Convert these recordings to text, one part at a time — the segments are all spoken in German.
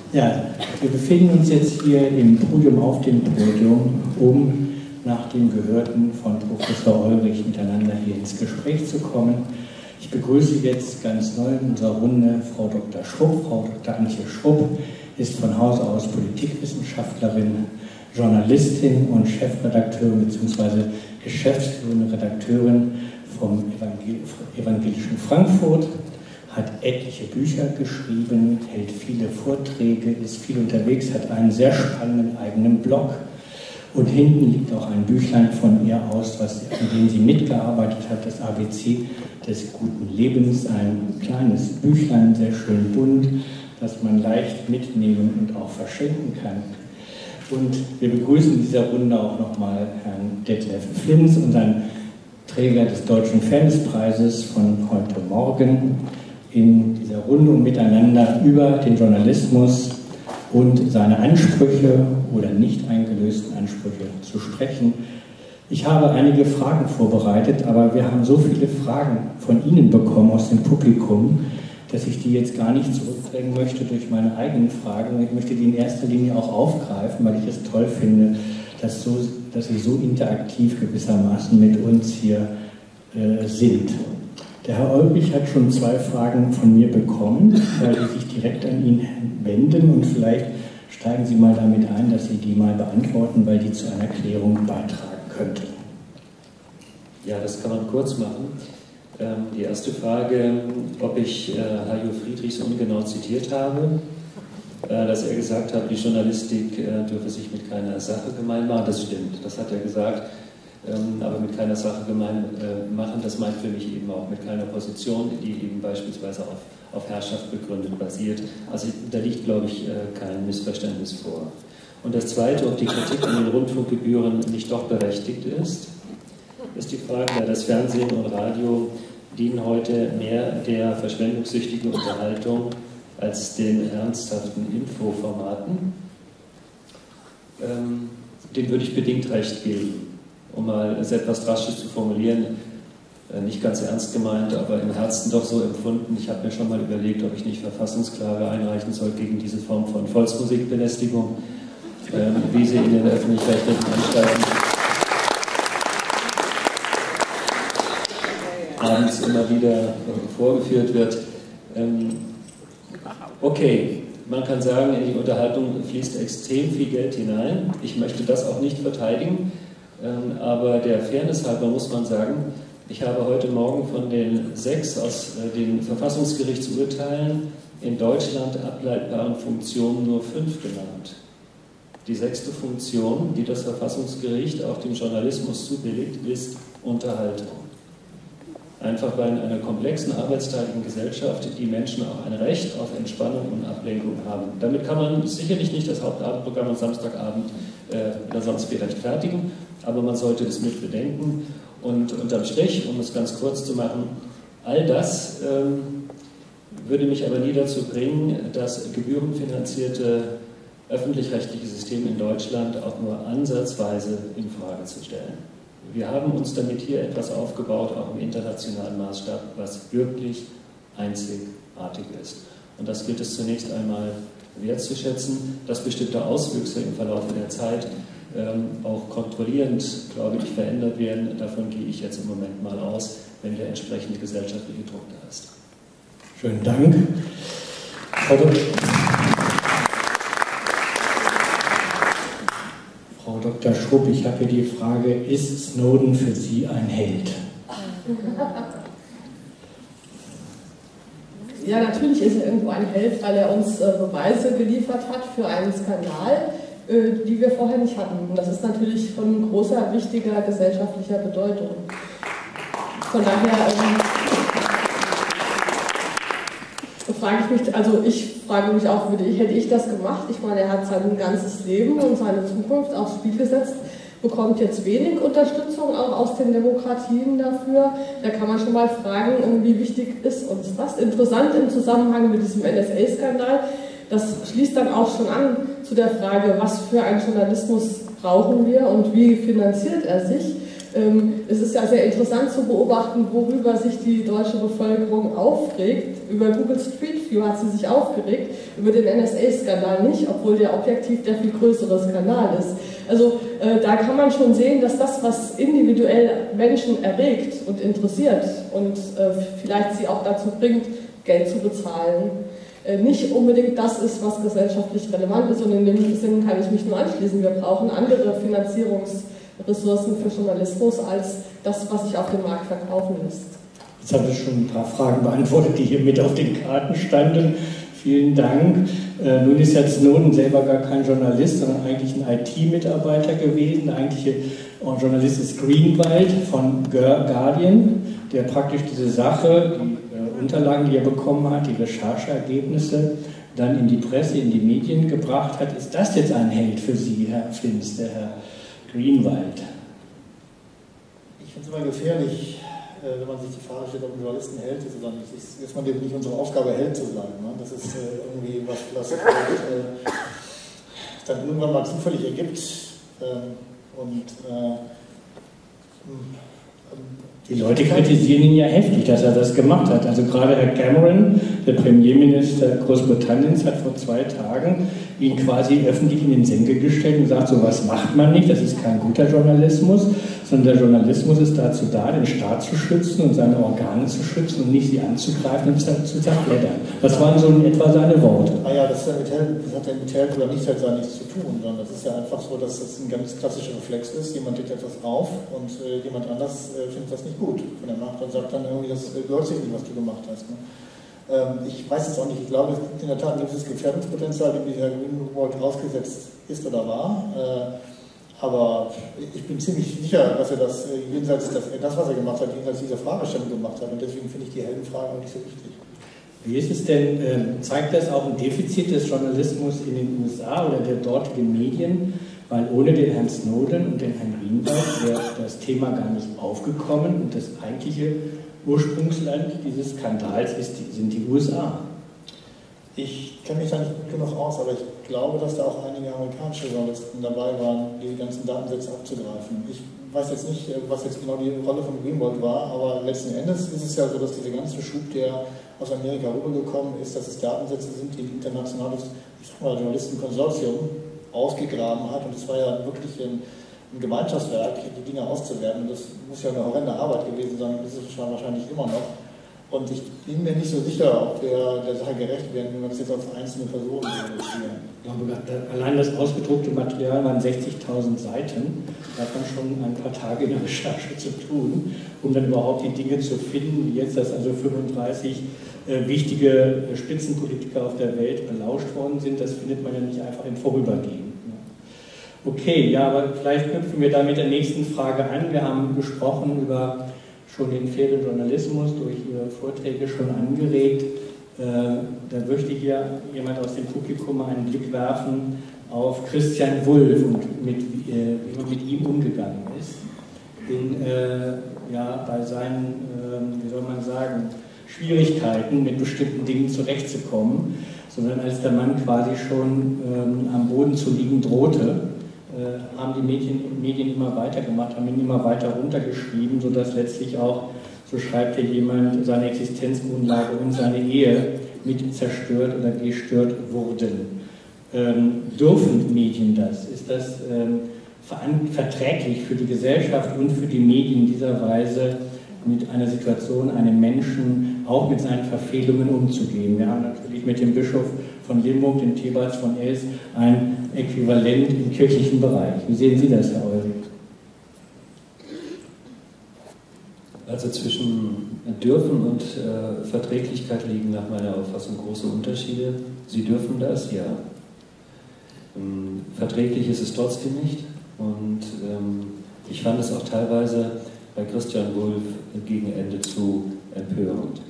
Ja, wir befinden uns jetzt hier im Podium auf dem Podium, um nach dem Gehörten von Professor Olrich miteinander hier ins Gespräch zu kommen. Ich begrüße jetzt ganz neu in unserer Runde Frau Dr. Schrupp. Frau Dr. Antje Schrupp ist von Hause aus Politikwissenschaftlerin, Journalistin und Chefredakteurin bzw. geschäftsführende Redakteurin vom Evangelischen Frankfurt, hat etliche Bücher geschrieben, hält viele Vorträge, ist viel unterwegs, hat einen sehr spannenden eigenen Blog. Und hinten liegt auch ein Büchlein von ihr aus, an dem sie mitgearbeitet hat, das ABC des guten Lebens. Ein kleines Büchlein, sehr schön bunt, das man leicht mitnehmen und auch verschenken kann. Und wir begrüßen in dieser Runde auch nochmal Herrn Detlef Flinz, unseren Träger des Deutschen Fairness-Preises von heute Morgen, in dieser Runde, um miteinander über den Journalismus und seine Ansprüche oder nicht eingelösten Ansprüche zu sprechen. Ich habe einige Fragen vorbereitet, aber wir haben so viele Fragen von Ihnen bekommen aus dem Publikum, dass ich die jetzt gar nicht zurückdrängen möchte durch meine eigenen Fragen. Ich möchte die in erster Linie auch aufgreifen, weil ich es toll finde, dass Sie so interaktiv gewissermaßen mit uns hier sind. Der Herr Olrich hat schon 2 Fragen von mir bekommen, weil die sich direkt an ihn wenden, und vielleicht steigen Sie mal damit ein, dass Sie die mal beantworten, weil die zu einer Klärung beitragen könnte. Ja, das kann man kurz machen. Die erste Frage, ob ich Hajo Friedrich so ungenau zitiert habe, dass er gesagt hat, die Journalistik dürfe sich mit keiner Sache gemein machen. Das stimmt, das hat er gesagt. Aber mit keiner Sache gemein machen, das meint für mich eben auch mit keiner Position, die eben beispielsweise auf Herrschaft begründet basiert. Also da liegt, glaube ich, kein Missverständnis vor. Und das Zweite, ob die Kritik an den Rundfunkgebühren nicht doch berechtigt ist die Frage, da das Fernsehen und Radio dienen heute mehr der verschwendungssüchtigen Unterhaltung als den ernsthaften Infoformaten. Dem würde ich bedingt recht geben. Um mal es etwas drastisch zu formulieren, nicht ganz ernst gemeint, aber im Herzen doch so empfunden. Ich habe mir schon mal überlegt, ob ich nicht Verfassungsklage einreichen soll gegen diese Form von Volksmusikbelästigung, wie sie in den öffentlich-rechtlichen Anstalten abends immer wieder vorgeführt wird. Okay, man kann sagen, in die Unterhaltung fließt extrem viel Geld hinein. Ich möchte das auch nicht verteidigen. Aber der Fairness halber muss man sagen, ich habe heute Morgen von den 6 aus den Verfassungsgerichtsurteilen in Deutschland ableitbaren Funktionen nur 5 genannt. Die 6. Funktion, die das Verfassungsgericht auch dem Journalismus zubilligt, ist Unterhaltung. Einfach weil in einer komplexen, arbeitsteiligen Gesellschaft die Menschen auch ein Recht auf Entspannung und Ablenkung haben. Damit kann man sicherlich nicht das Hauptabendprogramm am Samstagabend oder sonst viel rechtfertigen, aber man sollte es mit bedenken. Und unterm Strich, um es ganz kurz zu machen, all das würde mich aber nie dazu bringen, das gebührenfinanzierte öffentlich-rechtliche System in Deutschland auch nur ansatzweise in Frage zu stellen. Wir haben uns damit hier etwas aufgebaut, auch im internationalen Maßstab, was wirklich einzigartig ist. Und das gilt es zunächst einmal wertzuschätzen, dass bestimmte Auswüchse im Verlauf der Zeit auch kontrollierend, glaube ich, verändert werden. Davon gehe ich jetzt im Moment mal aus, wenn der entsprechende gesellschaftliche Druck da ist. Schönen Dank. Frau Dr. Schrupp, ich habe hier die Frage, ist Snowden für Sie ein Held? Ja, natürlich ist er irgendwo ein Held, weil er uns Beweise geliefert hat für einen Skandal, die wir vorher nicht hatten. Und das ist natürlich von großer, wichtiger gesellschaftlicher Bedeutung. Von daher frage mich auch, hätte ich das gemacht? Ich meine, er hat sein ganzes Leben und seine Zukunft aufs Spiel gesetzt, bekommt jetzt wenig Unterstützung auch aus den Demokratien dafür. Da kann man schon mal fragen, wie wichtig ist uns das? Interessant im Zusammenhang mit diesem NSA-Skandal, das schließt dann auch schon an zu der Frage, was für einen Journalismus brauchen wir und wie finanziert er sich? Es ist ja sehr interessant zu beobachten, worüber sich die deutsche Bevölkerung aufregt. Über Google Street View hat sie sich aufgeregt, über den NSA-Skandal nicht, obwohl der objektiv der viel größere Skandal ist. Also da kann man schon sehen, dass das, was individuell Menschen erregt und interessiert und vielleicht sie auch dazu bringt, Geld zu bezahlen, nicht unbedingt das ist, was gesellschaftlich relevant ist. Und in dem Sinne kann ich mich nur anschließen. Wir brauchen andere Finanzierungsressourcen für Journalismus als das, was sich auf dem Markt verkaufen lässt. Jetzt habe ich schon ein paar Fragen beantwortet, die hier mit auf den Karten standen. Vielen Dank. Nun ist ja Snowden selber gar kein Journalist, sondern eigentlich ein IT-Mitarbeiter gewesen. Der eigentliche Journalist ist Greenwald von Guardian, der praktisch diese Sache, die Unterlagen, die er bekommen hat, die Rechercheergebnisse, dann in die Presse, in die Medien gebracht hat. Ist das jetzt ein Held für Sie, Herr Flims, der Herr Greenwald? Ich finde es immer gefährlich, wenn man sich die Frage stellt, ob ein Journalist ein Held ist oder nicht. Es ist nicht unsere Aufgabe, Held zu sein. Ne? Das ist irgendwie was dann irgendwann mal zufällig ergibt. Die Leute kritisieren ihn ja heftig, dass er das gemacht hat. Also gerade Herr Cameron, der Premierminister Großbritanniens, hat vor 2 Tagen ihn quasi öffentlich in den Senkel gestellt und gesagt, sowas macht man nicht, das ist kein guter Journalismus, sondern der Journalismus ist dazu da, den Staat zu schützen und seine Organe zu schützen und nicht sie anzugreifen und zu zerblättern. Das waren so in etwa seine Worte. Ja, das hat ja mit Held oder Nicht-Held nichts zu tun, sondern das ist ja einfach so, dass das ein ganz klassischer Reflex ist. Jemand deckt etwas auf und jemand anders findet das nicht gut von der Macht und sagt dann irgendwie, das gehört sich nicht, was du gemacht hast. Ne? Ich weiß es auch nicht, ich glaube, es gibt in der Tat ein gewisses Gefährdungspotenzial, dem dieser Greenwald ausgesetzt ist oder war. Aber ich bin ziemlich sicher, dass er das was er gemacht hat, jenseits dieser Fragestellung gemacht hat. Und deswegen finde ich die Heldenfrage auch nicht so wichtig. Wie ist es denn, zeigt das auch ein Defizit des Journalismus in den USA oder der dortigen Medien? Weil ohne den Herrn Snowden und den Herrn Greenwald wäre das Thema gar nicht aufgekommen und das eigentliche Ursprungsland dieses Skandals sind die USA. Ich kenne mich da nicht gut genug aus, aber ich glaube, dass da auch einige amerikanische Journalisten dabei waren, die ganzen Datensätze abzugreifen. Ich weiß jetzt nicht, was jetzt genau die Rolle von Greenwald war, aber letzten Endes ist es ja so, dass dieser ganze Schub, der aus Amerika rübergekommen ist, dass es Datensätze sind, die ein internationales Journalistenkonsortium ausgegraben hat. Und es war ja wirklich ein Gemeinschaftswerk, die Dinge auszuwerten. Und das muss ja eine horrende Arbeit gewesen sein, das ist es wahrscheinlich immer noch. Und ich bin mir nicht so sicher, ob wir der Sache gerecht werden, wenn wir das jetzt auf einzelne Personen reduzieren. Allein das ausgedruckte Material waren 60.000 Seiten. Da hat man schon ein paar Tage in der Recherche zu tun, um dann überhaupt die Dinge zu finden, wie jetzt, dass also 35 wichtige Spitzenpolitiker auf der Welt belauscht worden sind. Das findet man ja nicht einfach im Vorübergehen. Okay, ja, aber vielleicht knüpfen wir da mit der nächsten Frage an. Wir haben gesprochen über schon den fairen Journalismus, durch Ihre Vorträge schon angeregt. Da möchte hier jemand aus dem Publikum mal einen Blick werfen auf Christian Wulff und wie man mit ihm umgegangen ist. Bei seinen, wie soll man sagen, Schwierigkeiten, mit bestimmten Dingen zurechtzukommen, sondern als der Mann quasi schon am Boden zu liegen drohte, haben die Medien immer weitergemacht, haben ihn immer weiter runtergeschrieben, sodass letztlich auch, so schreibt hier jemand, seine Existenzgrundlage und seine Ehe mit zerstört oder gestört wurden. Dürfen Medien das? Ist das verträglich für die Gesellschaft und für die Medien in dieser Weise mit einer Situation, einem Menschen auch mit seinen Verfehlungen umzugehen? Wir haben natürlich mit dem Bischof von Limburg, dem Thebarts von Els, ein Äquivalent im kirchlichen Bereich. Wie sehen Sie das, Herr Ulrich? Also zwischen dürfen und Verträglichkeit liegen nach meiner Auffassung große Unterschiede. Sie dürfen das, ja. Verträglich ist es trotzdem nicht. Und ich fand es auch teilweise bei Christian Wulff gegen Ende zu empörend.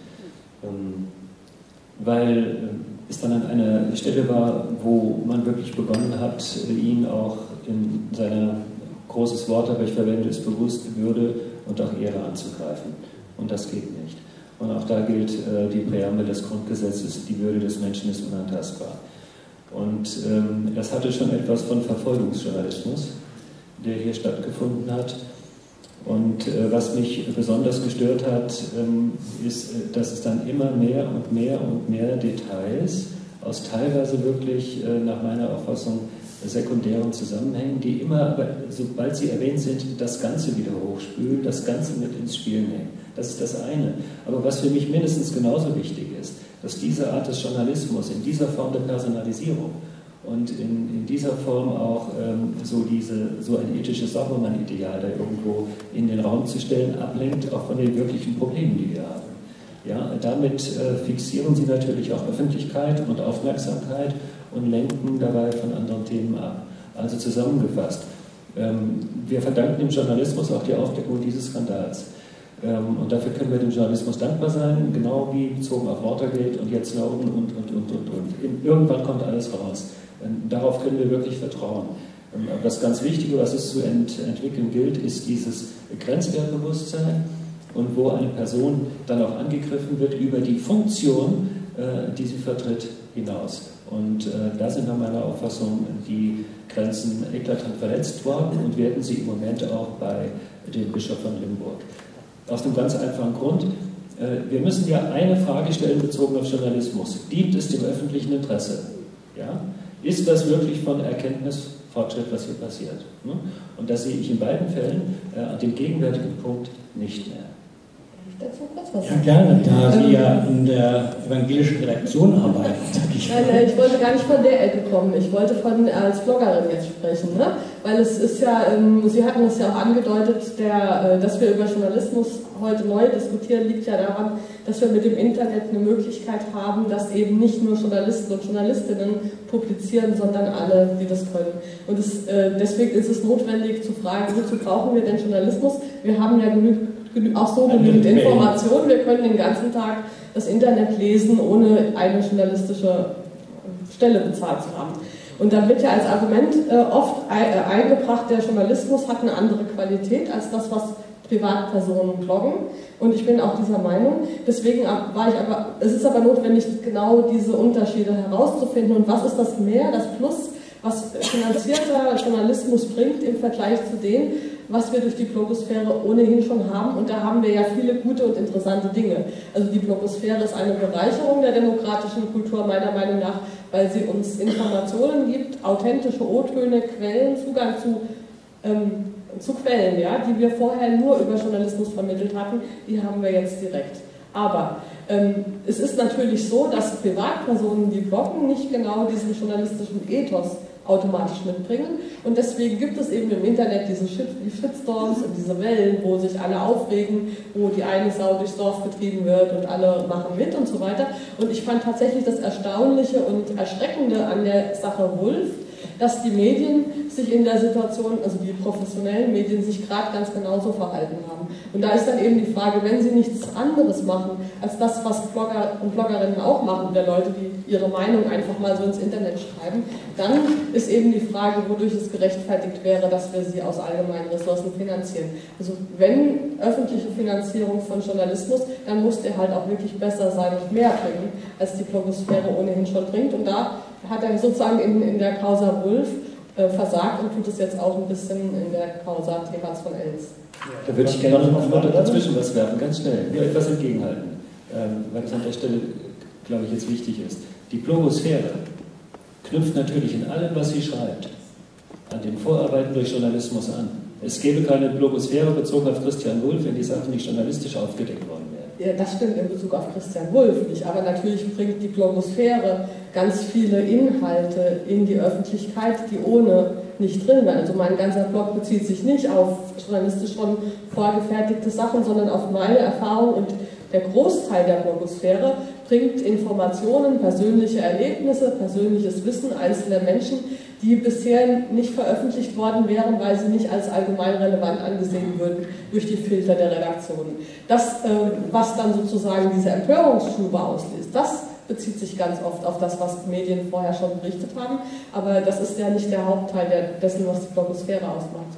Weil es dann an einer Stelle war, wo man wirklich begonnen hat, ihn auch in seiner, großes Wort, aber ich verwende es bewusst, Würde und auch Ehre anzugreifen. Und das geht nicht. Und auch da gilt die Präambel des Grundgesetzes, die Würde des Menschen ist unantastbar. Und das hatte schon etwas von Verfolgungsjournalismus, der hier stattgefunden hat. Und was mich besonders gestört hat, ist, dass es dann immer mehr und mehr und mehr Details aus teilweise wirklich nach meiner Auffassung sekundären Zusammenhängen, die immer, sobald sie erwähnt sind, das Ganze wieder hochspülen, das Ganze mit ins Spiel nehmen. Das ist das eine. Aber was für mich mindestens genauso wichtig ist, dass diese Art des Journalismus in dieser Form der Personalisierung und in dieser Form auch so ein ethisches Saubermann-Ideal da irgendwo in den Raum zu stellen, ablenkt auch von den wirklichen Problemen, die wir haben. Ja, damit fixieren sie natürlich auch Öffentlichkeit und Aufmerksamkeit und lenken dabei von anderen Themen ab. Also zusammengefasst, wir verdanken dem Journalismus auch die Aufdeckung dieses Skandals. Und dafür können wir dem Journalismus dankbar sein, genau wie bezogen auf Watergate und jetzt Snowden und. Irgendwann kommt alles raus. Darauf können wir wirklich vertrauen. Aber das ganz Wichtige, was es zu entwickeln gilt, ist dieses Grenzwertbewusstsein und wo eine Person dann auch angegriffen wird über die Funktion, die sie vertritt, hinaus. Und da sind nach meiner Auffassung die Grenzen eklatant verletzt worden und werden sie im Moment auch bei dem Bischof von Limburg. Aus dem ganz einfachen Grund, wir müssen ja eine Frage stellen bezogen auf Journalismus. Dient es dem öffentlichen Interesse? Ja? Ist das wirklich von Erkenntnisfortschritt, was hier passiert? Und das sehe ich in beiden Fällen an dem gegenwärtigen Punkt nicht mehr. Dazu kurz was sagen? Ja, gerne, da Sie ja in der evangelischen Redaktion arbeiten. Nein, ich wollte gar nicht von der Ecke kommen. Ich wollte als Bloggerin jetzt sprechen. Ne? Weil es ist ja, Sie hatten es ja auch angedeutet, dass wir über Journalismus heute neu diskutieren, liegt ja daran, dass wir mit dem Internet eine Möglichkeit haben, dass eben nicht nur Journalisten und Journalistinnen publizieren, sondern alle, die das können. Und deswegen ist es notwendig zu fragen, wozu brauchen wir denn Journalismus? Wir haben ja genügend Informationen, wir können den ganzen Tag das Internet lesen, ohne eine journalistische Stelle bezahlt zu haben. Und da wird ja als Argument oft eingebracht, der Journalismus hat eine andere Qualität als das, was Privatpersonen bloggen. Und ich bin auch dieser Meinung. Deswegen es ist aber notwendig, genau diese Unterschiede herauszufinden. Und was ist das Mehr, das Plus, was finanzierter Journalismus bringt im Vergleich zu dem, was wir durch die Blogosphäre ohnehin schon haben. Und da haben wir ja viele gute und interessante Dinge. Also die Blogosphäre ist eine Bereicherung der demokratischen Kultur, meiner Meinung nach, weil sie uns Informationen gibt, authentische O-Töne, Quellen, Zugang zu Quellen, ja, die wir vorher nur über Journalismus vermittelt hatten, die haben wir jetzt direkt. Aber es ist natürlich so, dass Privatpersonen, die bloggen, nicht genau diesen journalistischen Ethos automatisch mitbringen. Und deswegen gibt es eben im Internet die Shitstorms und diese Wellen, wo sich alle aufregen, wo die eine Sau durchs Dorf getrieben wird und alle machen mit und so weiter. Und ich fand tatsächlich das Erstaunliche und Erschreckende an der Sache Wulff, dass die Medien sich in der Situation, also die professionellen Medien, sich gerade ganz genauso verhalten haben. Und da ist dann eben die Frage, wenn sie nichts anderes machen, als das, was Blogger und Bloggerinnen auch machen, der Leute, die ihre Meinung einfach mal so ins Internet schreiben, dann ist eben die Frage, wodurch es gerechtfertigt wäre, dass wir sie aus allgemeinen Ressourcen finanzieren. Also wenn öffentliche Finanzierung von Journalismus, dann muss der halt auch wirklich besser sein und mehr bringen, als die Blogosphäre ohnehin schon bringt. Und da hat er sozusagen in der Causa Wulff versagt und tut es jetzt auch ein bisschen in der Causa Thebats von Els. Da würde ich gerne noch dazwischen was werfen, ganz schnell, nur etwas entgegenhalten, weil es an der Stelle, glaube ich, jetzt wichtig ist. Die Blogosphäre knüpft natürlich in allem, was sie schreibt, an den Vorarbeiten durch Journalismus an. Es gäbe keine Blogosphäre bezogen auf Christian Wulff, wenn die Sachen nicht journalistisch aufgedeckt worden wären. Ja, das stimmt in Bezug auf Christian Wulff nicht, aber natürlich bringt die Blogosphäre ganz viele Inhalte in die Öffentlichkeit, die ohne nicht drin wären. Also mein ganzer Blog bezieht sich nicht auf journalistisch schon vorgefertigte Sachen, sondern auf meine Erfahrung, und der Großteil der Blogosphäre bringt Informationen, persönliche Erlebnisse, persönliches Wissen einzelner Menschen, die bisher nicht veröffentlicht worden wären, weil sie nicht als allgemein relevant angesehen würden durch die Filter der Redaktionen. Das, was dann sozusagen diese Empörungsschube auslöst, das bezieht sich ganz oft auf das, was Medien vorher schon berichtet haben, aber das ist ja nicht der Hauptteil dessen, was die Blogosphäre ausmacht.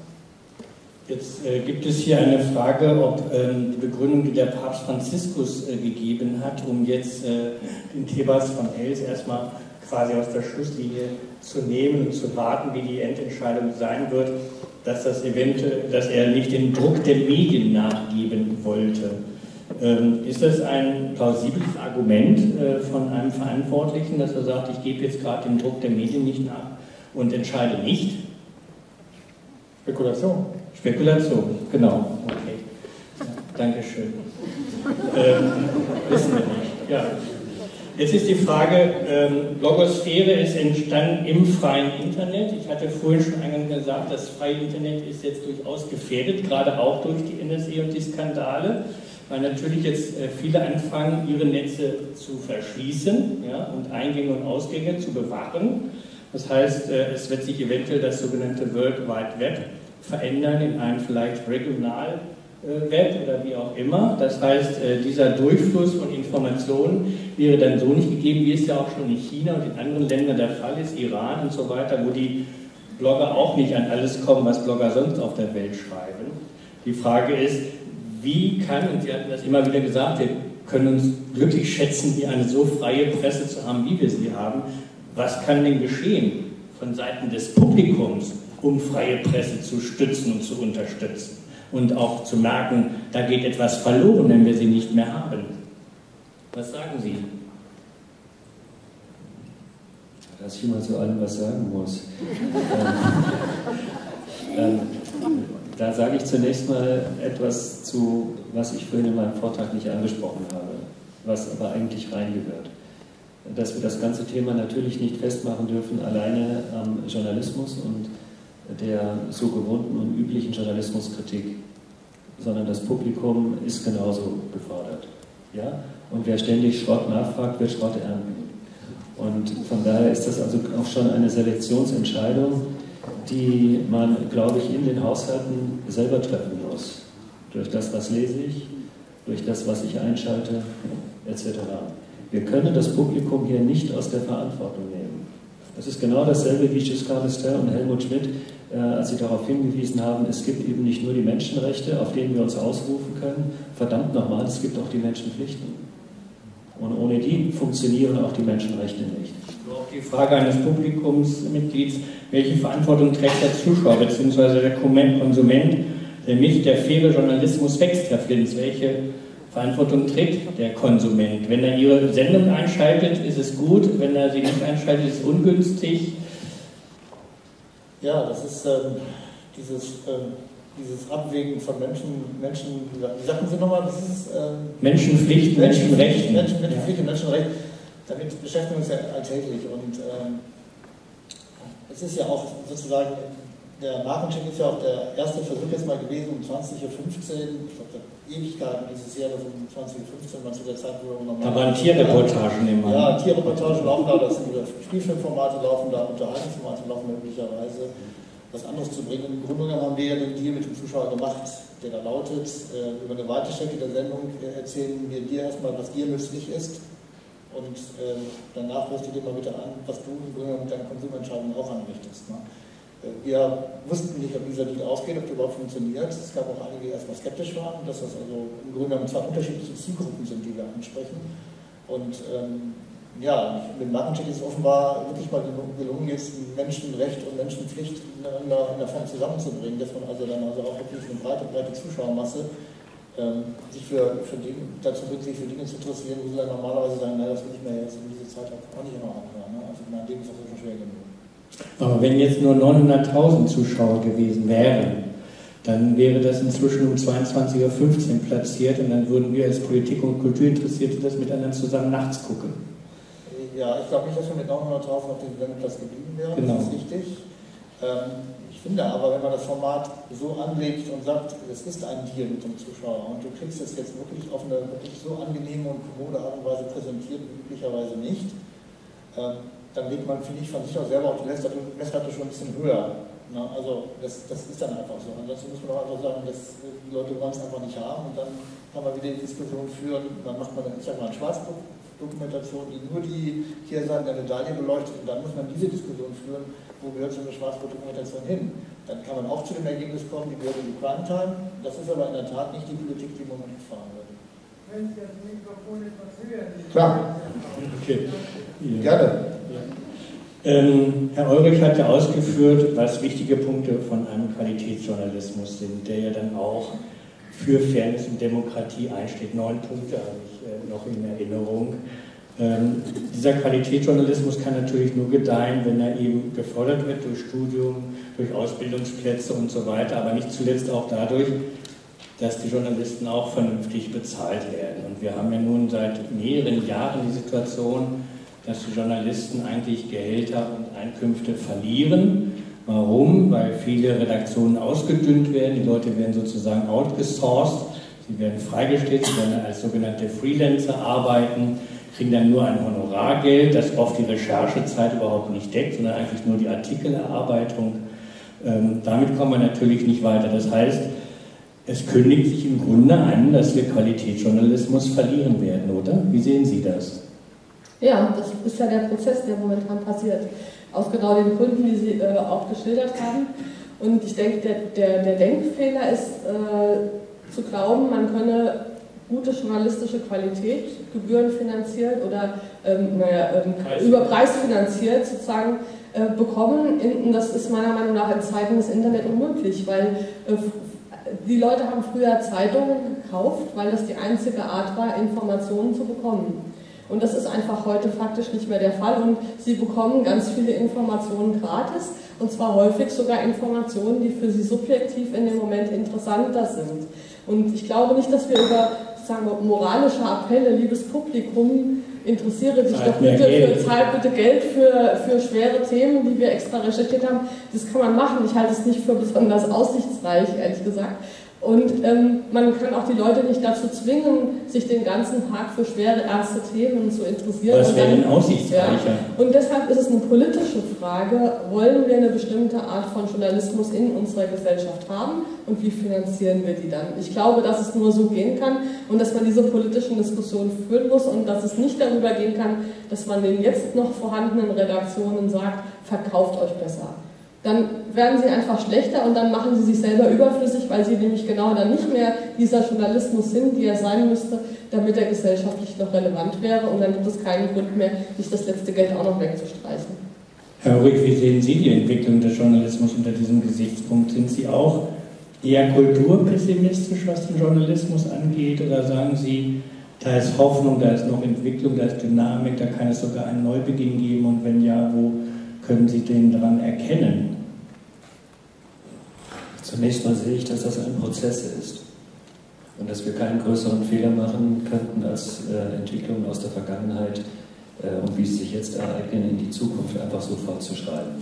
Jetzt gibt es hier eine Frage, ob die Begründung, die der Papst Franziskus gegeben hat, um jetzt den Thebats von Els erstmal quasi aus der Schlusslinie zu nehmen und zu warten, wie die Endentscheidung sein wird, dass er nicht dem Druck der Medien nachgeben wollte. Ist das ein plausibles Argument von einem Verantwortlichen, dass er sagt, ich gebe jetzt gerade dem Druck der Medien nicht nach und entscheide nicht? Spekulation. Spekulation, genau. Okay. Ja, Dankeschön. Wissen wir nicht. Ja. Jetzt ist die Frage, Blogosphäre ist entstanden im freien Internet. Ich hatte vorhin schon eingangs gesagt, das freie Internet ist jetzt durchaus gefährdet, gerade auch durch die NSA und die Skandale, weil natürlich jetzt viele anfangen, ihre Netze zu verschließen, ja, und Eingänge und Ausgänge zu bewahren. Das heißt, es wird sich eventuell das sogenannte World Wide Web verändern in ein vielleicht Regional Web oder wie auch immer. Das heißt, dieser Durchfluss von Informationen wäre dann so nicht gegeben, wie es ja auch schon in China und in anderen Ländern der Fall ist, Iran und so weiter, wo die Blogger auch nicht an alles kommen, was Blogger sonst auf der Welt schreiben. Die Frage ist, wie kann, und Sie hatten das immer wieder gesagt, wir können uns glücklich schätzen, hier eine so freie Presse zu haben, wie wir sie haben. Was kann denn geschehen von Seiten des Publikums, um freie Presse zu stützen und zu unterstützen? Und auch zu merken, da geht etwas verloren, wenn wir sie nicht mehr haben. Was sagen Sie? Dass ich immer zu allem was sagen muss. Da sage ich zunächst mal etwas zu, was ich vorhin in meinem Vortrag nicht angesprochen habe, was aber eigentlich reingehört. Dass wir das ganze Thema natürlich nicht festmachen dürfen, alleine am Journalismus und der so gewohnten und üblichen Journalismuskritik, sondern das Publikum ist genauso gefordert. Ja? Und wer ständig Schrott nachfragt, wird Schrott ernten. Und von daher ist das also auch schon eine Selektionsentscheidung, die man, glaube ich, in den Haushalten selber treffen muss. Durch das, was lese ich, durch das, was ich einschalte, etc. Wir können das Publikum hier nicht aus der Verantwortung nehmen. Das ist genau dasselbe wie Giscard d'Estaing und Helmut Schmidt, als sie darauf hingewiesen haben, es gibt eben nicht nur die Menschenrechte, auf denen wir uns ausrufen können, verdammt nochmal, es gibt auch die Menschenpflichten. Und ohne die funktionieren auch die Menschenrechte nicht. Auch die Frage eines Publikumsmitglieds, welche Verantwortung trägt der Zuschauer bzw. der Konsument, damit der faire Journalismus wächst, Herr Flinz? Welche Verantwortung trägt der Konsument? Wenn er Ihre Sendung einschaltet, ist es gut, wenn er sie nicht einschaltet, ist es ungünstig. Ja, das ist dieses Abwägen von Menschen, wie sagten Sie nochmal, das ist Menschenpflichten, Menschenrechten. Menschenpflichten, Menschenrecht, damit beschäftigen wir uns ja alltäglich. Und es ist ja auch sozusagen, der Markencheck ist ja auch der erste Versuch jetzt mal gewesen um 20.15 Uhr, ich glaube, Ewigkeiten dieses Jahr, das um 20.15 Uhr, mal zu der Zeit, wo wir nochmal... Da waren Tierreportagen immer. Ja, Tierreportagen laufen da, das sind Spielfilmformate laufen da, Unterhaltungsformate laufen möglicherweise. Was anderes zu bringen. Im Grunde genommen haben wir ja den Deal mit dem Zuschauer gemacht, der da lautet, über eine weite Strecke der Sendung erzählen wir dir erstmal, was dir nützlich ist, und danach rufst du dir mal bitte an, was du im Grunde genommen mit deinen Konsumentscheidungen auch anrichtest. Ne? Wir wussten nicht, ob dieser Deal ausgeht, ob der überhaupt funktioniert. Es gab auch einige, die erstmal skeptisch waren, dass das also im Grunde genommen zwei unterschiedliche Zielgruppen sind, die wir ansprechen. Und ja, mit Markencheck ist es offenbar wirklich mal gelungen, jetzt Menschenrecht und Menschenpflicht in einer Form zusammenzubringen, dass man also dann also auch wirklich eine breite Zuschauermasse sich dazu bringt, sich für Dinge zu interessieren, wo sie dann normalerweise sagen, naja, das will ich mir jetzt in dieser Zeit auch nicht immer anhören. Ne? Also mein Leben ist das schon schwer genug. Aber wenn jetzt nur 900.000 Zuschauer gewesen wären, dann wäre das inzwischen um 22.15 Uhr platziert und dann würden wir als Politik- und Kulturinteressierte das miteinander zusammen nachts gucken. Ja, ich glaube nicht, dass wir mit 900.000 auf dem Sendeplatz geblieben wären, genau. Das ist richtig. Ich finde aber, wenn man das Format so anlegt und sagt, es ist ein Deal mit dem Zuschauer und du kriegst es jetzt wirklich auf eine wirklich so angenehme und kommode Art und Weise präsentiert, üblicherweise nicht, dann legt man, finde ich, von sich aus selber auf die Messlatte schon ein bisschen höher. Na, also das ist dann einfach so. Ansonsten muss man auch einfach sagen, dass die Leute wollen es einfach nicht haben, und dann kann man wieder die Diskussion führen, dann macht man, ich sag mal, eine Schwarzdokumentation, die nur die Kehrseiten der Medaille beleuchtet, und dann muss man diese Diskussion führen, wo gehört so eine Schwarzdokumentation hin. Dann kann man auch zu dem Ergebnis kommen, die gehört in die Primetime. Das ist aber in der Tat nicht die Politik, die im Moment gefahren wird. Wenn Sie das Mikrofon etwas höher nehmen. Klar. Okay. Ja. Gerne. Ja. Herr Ulrich hat ja ausgeführt, was wichtige Punkte von einem Qualitätsjournalismus sind, der ja dann auch für Fairness und Demokratie einsteht. 9 Punkte habe ich noch in Erinnerung. Dieser Qualitätsjournalismus kann natürlich nur gedeihen, wenn er eben gefördert wird durch Studium, durch Ausbildungsplätze und so weiter, aber nicht zuletzt auch dadurch, dass die Journalisten auch vernünftig bezahlt werden. Und wir haben ja nun seit mehreren Jahren die Situation, dass die Journalisten eigentlich Gehälter und Einkünfte verlieren. Warum? Weil viele Redaktionen ausgedünnt werden, die Leute werden sozusagen outgesourced, sie werden freigestellt, sie werden als sogenannte Freelancer arbeiten, kriegen dann nur ein Honorargeld, das oft die Recherchezeit überhaupt nicht deckt, sondern eigentlich nur die Artikelerarbeitung. Damit kommen wir natürlich nicht weiter. Das heißt, es kündigt sich im Grunde an, dass wir Qualitätsjournalismus verlieren werden, oder? Wie sehen Sie das? Ja, das ist ja der Prozess, der momentan passiert. Aus genau den Gründen, die Sie auch geschildert haben. Und ich denke, der Denkfehler ist zu glauben, man könne gute journalistische Qualität gebührenfinanziert oder überpreisfinanziert sozusagen bekommen. Und das ist meiner Meinung nach in Zeiten des Internet unmöglich, weil die Leute haben früher Zeitungen gekauft, weil das die einzige Art war, Informationen zu bekommen. Und das ist einfach heute faktisch nicht mehr der Fall und sie bekommen ganz viele Informationen gratis und zwar häufig sogar Informationen, die für sie subjektiv in dem Moment interessanter sind. Und ich glaube nicht, dass wir über sagen wir, moralische Appelle, liebes Publikum, interessiere dich doch bitte zahlt bitte Geld für schwere Themen, die wir extra recherchiert haben. Das kann man machen. Ich halte es nicht für besonders aussichtsreich, ehrlich gesagt. Und man kann auch die Leute nicht dazu zwingen, sich den ganzen Tag für schwere, ernste Themen zu interessieren. Was wäre denn aussichtsreicher? Ja, und deshalb ist es eine politische Frage, wollen wir eine bestimmte Art von Journalismus in unserer Gesellschaft haben und wie finanzieren wir die dann? Ich glaube, dass es nur so gehen kann und dass man diese politischen Diskussionen führen muss und dass es nicht darüber gehen kann, dass man den jetzt noch vorhandenen Redaktionen sagt, verkauft euch besser. Dann werden sie einfach schlechter und dann machen sie sich selber überflüssig, weil sie nämlich genau dann nicht mehr dieser Journalismus sind, die er sein müsste, damit er gesellschaftlich noch relevant wäre und dann gibt es keinen Grund mehr, sich das letzte Geld auch noch wegzustreichen. Herr Ulrich, wie sehen Sie die Entwicklung des Journalismus unter diesem Gesichtspunkt? Sind Sie auch eher kulturpessimistisch, was den Journalismus angeht, oder sagen Sie, da ist Hoffnung, da ist noch Entwicklung, da ist Dynamik, da kann es sogar einen Neubeginn geben und wenn ja, wo können Sie den daran erkennen? Zunächst mal sehe ich, dass das ein Prozess ist und dass wir keinen größeren Fehler machen könnten als Entwicklungen aus der Vergangenheit und wie sie sich jetzt ereignen, in die Zukunft einfach so fortzuschreiben.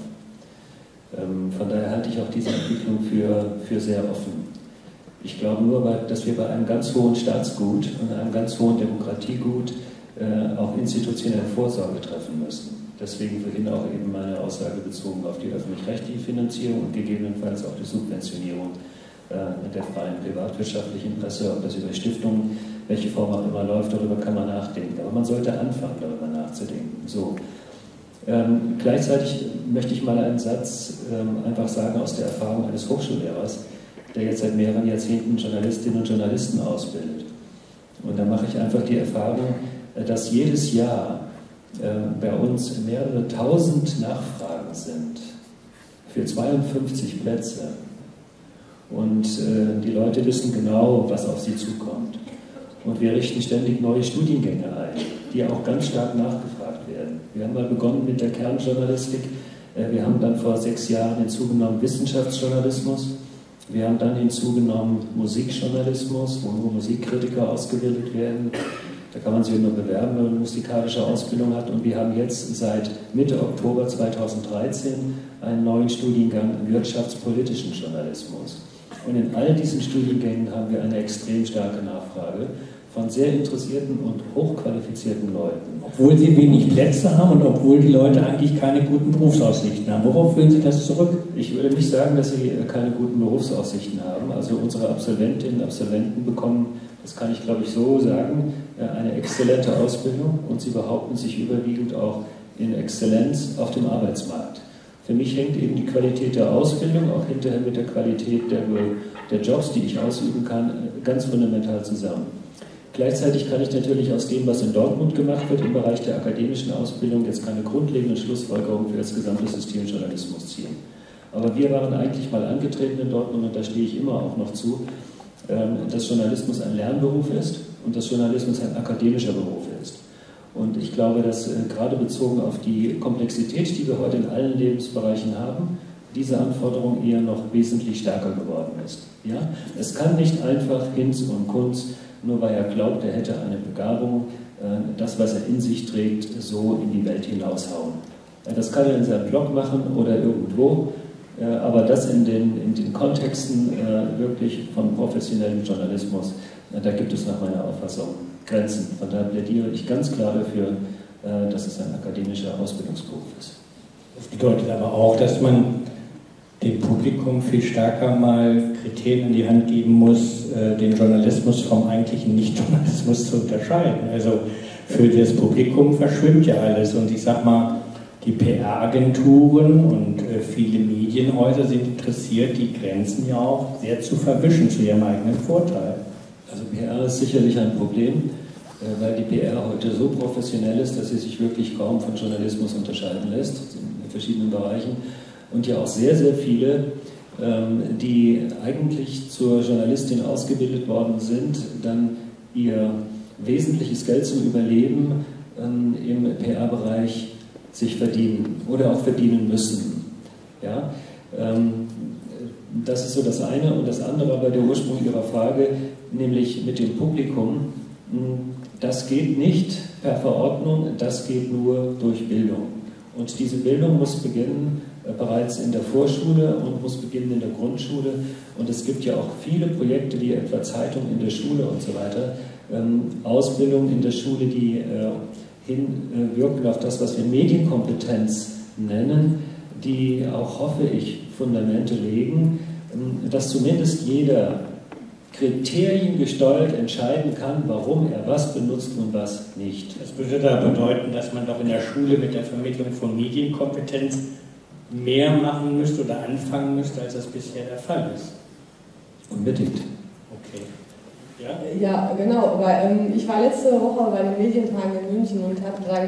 Von daher halte ich auch diese Entwicklung für sehr offen. Ich glaube nur, dass wir bei einem ganz hohen Staatsgut und einem ganz hohen Demokratiegut auch institutionelle Vorsorge treffen müssen. Deswegen vorhin auch eben meine Aussage bezogen auf die öffentlich-rechtliche Finanzierung und gegebenenfalls auch die Subventionierung der freien privatwirtschaftlichen Presse, ob das über Stiftungen, welche Form auch immer läuft, darüber kann man nachdenken. Aber man sollte anfangen, darüber nachzudenken. So. Gleichzeitig möchte ich mal einen Satz einfach sagen aus der Erfahrung eines Hochschullehrers, der jetzt seit mehreren Jahrzehnten Journalistinnen und Journalisten ausbildet. Und da mache ich einfach die Erfahrung, dass jedes Jahr bei uns mehrere tausend Nachfragen sind für 52 Plätze und die Leute wissen genau, was auf sie zukommt und wir richten ständig neue Studiengänge ein, die auch ganz stark nachgefragt werden. Wir haben mal begonnen mit der Kernjournalistik, wir haben dann vor 6 Jahren hinzugenommen Wissenschaftsjournalismus, wir haben dann hinzugenommen Musikjournalismus, wo nur Musikkritiker ausgebildet werden. Da kann man sich nur bewerben, wenn man eine musikalische Ausbildung hat. Und wir haben jetzt seit Mitte Oktober 2013 einen neuen Studiengang wirtschaftspolitischen Journalismus. Und in all diesen Studiengängen haben wir eine extrem starke Nachfrage von sehr interessierten und hochqualifizierten Leuten. Obwohl sie wenig Plätze haben und obwohl die Leute eigentlich keine guten Berufsaussichten haben. Worauf führen Sie das zurück? Ich würde nicht sagen, dass sie keine guten Berufsaussichten haben. Also unsere Absolventinnen und Absolventen bekommen, das kann ich glaube ich so sagen, eine exzellente Ausbildung und sie behaupten sich überwiegend auch in Exzellenz auf dem Arbeitsmarkt. Für mich hängt eben die Qualität der Ausbildung auch hinterher mit der Qualität der Jobs, die ich ausüben kann, ganz fundamental zusammen. Gleichzeitig kann ich natürlich aus dem, was in Dortmund gemacht wird im Bereich der akademischen Ausbildung, jetzt keine grundlegenden Schlussfolgerungen für das gesamte System Journalismus ziehen. Aber wir waren eigentlich mal angetreten in Dortmund, und da stehe ich immer auch noch zu, dass Journalismus ein Lernberuf ist und dass Journalismus ein akademischer Beruf ist. Und ich glaube, dass gerade bezogen auf die Komplexität, die wir heute in allen Lebensbereichen haben, diese Anforderung eher noch wesentlich stärker geworden ist. Ja? Es kann nicht einfach Hinz und Kunz, nur weil er glaubt, er hätte eine Begabung, das, was er in sich trägt, so in die Welt hinaushauen. Das kann er in seinem Blog machen oder irgendwo, aber das in den Kontexten wirklich von professionellem Journalismus, da gibt es nach meiner Auffassung Grenzen. Von daher plädiere ich ganz klar dafür, dass es ein akademischer Ausbildungsberuf ist. Das bedeutet aber auch, dass man dem Publikum viel stärker mal Kriterien in die Hand geben muss, den Journalismus vom eigentlichen Nicht-Journalismus zu unterscheiden. Also für das Publikum verschwimmt ja alles, und ich sag mal, die PR-Agenturen und viele Medienhäuser sind interessiert, die Grenzen ja auch sehr zu verwischen zu ihrem eigenen Vorteil. Also PR ist sicherlich ein Problem, weil die PR heute so professionell ist, dass sie sich wirklich kaum von Journalismus unterscheiden lässt, in verschiedenen Bereichen. Und ja auch sehr, sehr viele, die eigentlich zur Journalistin ausgebildet worden sind, dann ihr wesentliches Geld zum Überleben im PR-Bereich sich verdienen oder auch verdienen müssen. Ja? Das ist so das eine. Und das andere bei der Ursprung Ihrer Frage, nämlich mit dem Publikum, das geht nicht per Verordnung, das geht nur durch Bildung. Und diese Bildung muss beginnen bereits in der Vorschule und muss beginnen in der Grundschule. Und es gibt ja auch viele Projekte, die etwa Zeitung in der Schule und so weiter, Ausbildung in der Schule, die hinwirken auf das, was wir Medienkompetenz nennen, die auch, hoffe ich, Fundamente legen, dass zumindest jeder kriteriengesteuert entscheiden kann, warum er was benutzt und was nicht. Das würde aber bedeuten, dass man doch in der Schule mit der Vermittlung von Medienkompetenz mehr machen müsste oder anfangen müsste, als das bisher der Fall ist. Unbedingt. Okay. Ja? Ja, genau. Weil, ich war letzte Woche bei den Medientagen in München und hatte da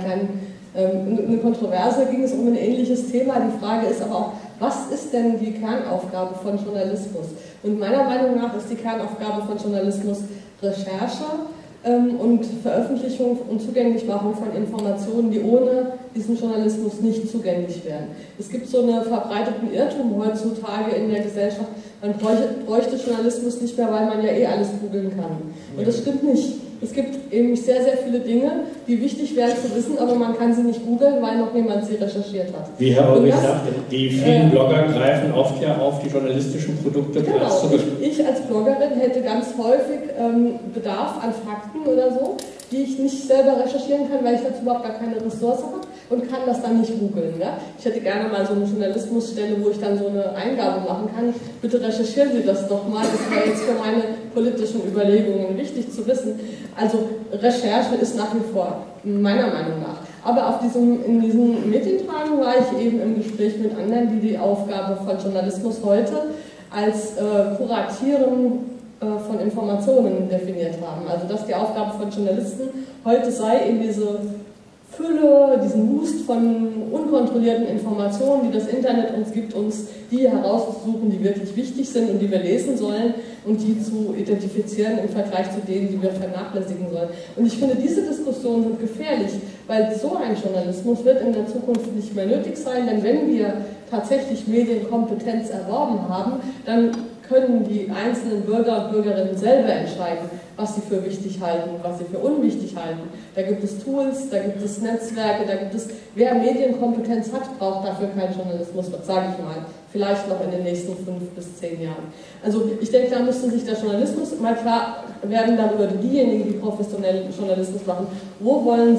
eine Kontroverse, ging es um ein ähnliches Thema. Die Frage ist aber auch, was ist denn die Kernaufgabe von Journalismus? Und meiner Meinung nach ist die Kernaufgabe von Journalismus Recherche und Veröffentlichung und Zugänglichmachung von Informationen, die ohne diesen Journalismus nicht zugänglich wären. Es gibt so einen verbreiteten Irrtum heutzutage in der Gesellschaft, man bräuchte Journalismus nicht mehr, weil man ja eh alles googeln kann. Und das stimmt nicht. Es gibt eben sehr, sehr viele Dinge, die wichtig wären zu wissen, aber man kann sie nicht googeln, weil noch niemand sie recherchiert hat. Wie Herr Ulrich sagte, die vielen Blogger greifen oft ja auf die journalistischen Produkte zurück. Ich als Bloggerin hätte ganz häufig Bedarf an Fakten oder so, die ich nicht selber recherchieren kann, weil ich dazu überhaupt gar keine Ressource habe und kann das dann nicht googeln. Ja? Ich hätte gerne mal so eine Journalismusstelle, wo ich dann so eine Eingabe machen kann. Bitte recherchieren Sie das doch mal, das wäre jetzt für meine politischen Überlegungen wichtig zu wissen. Also Recherche ist nach wie vor, meiner Meinung nach. Aber in diesen Medientagen war ich eben im Gespräch mit anderen, die die Aufgabe von Journalismus heute als Kuratieren von Informationen definiert haben. Also dass die Aufgabe von Journalisten heute sei, in diese Fülle, diesen Wust von unkontrollierten Informationen, die das Internet uns gibt, uns die herauszusuchen, die wirklich wichtig sind und die wir lesen sollen und die zu identifizieren im Vergleich zu denen, die wir vernachlässigen sollen. Und ich finde, diese Diskussionen sind gefährlich, weil so ein Journalismus wird in der Zukunft nicht mehr nötig sein, denn wenn wir tatsächlich Medienkompetenz erworben haben, dann können die einzelnen Bürger und Bürgerinnen selber entscheiden, was sie für wichtig halten, was sie für unwichtig halten. Da gibt es Tools, da gibt es Netzwerke, da gibt es, wer Medienkompetenz hat, braucht dafür keinen Journalismus, sage ich mal, vielleicht noch in den nächsten 5 bis 10 Jahren. Also ich denke, da müsste sich der Journalismus mal klar werden darüber, diejenigen, die professionellen Journalismus machen, wo wollen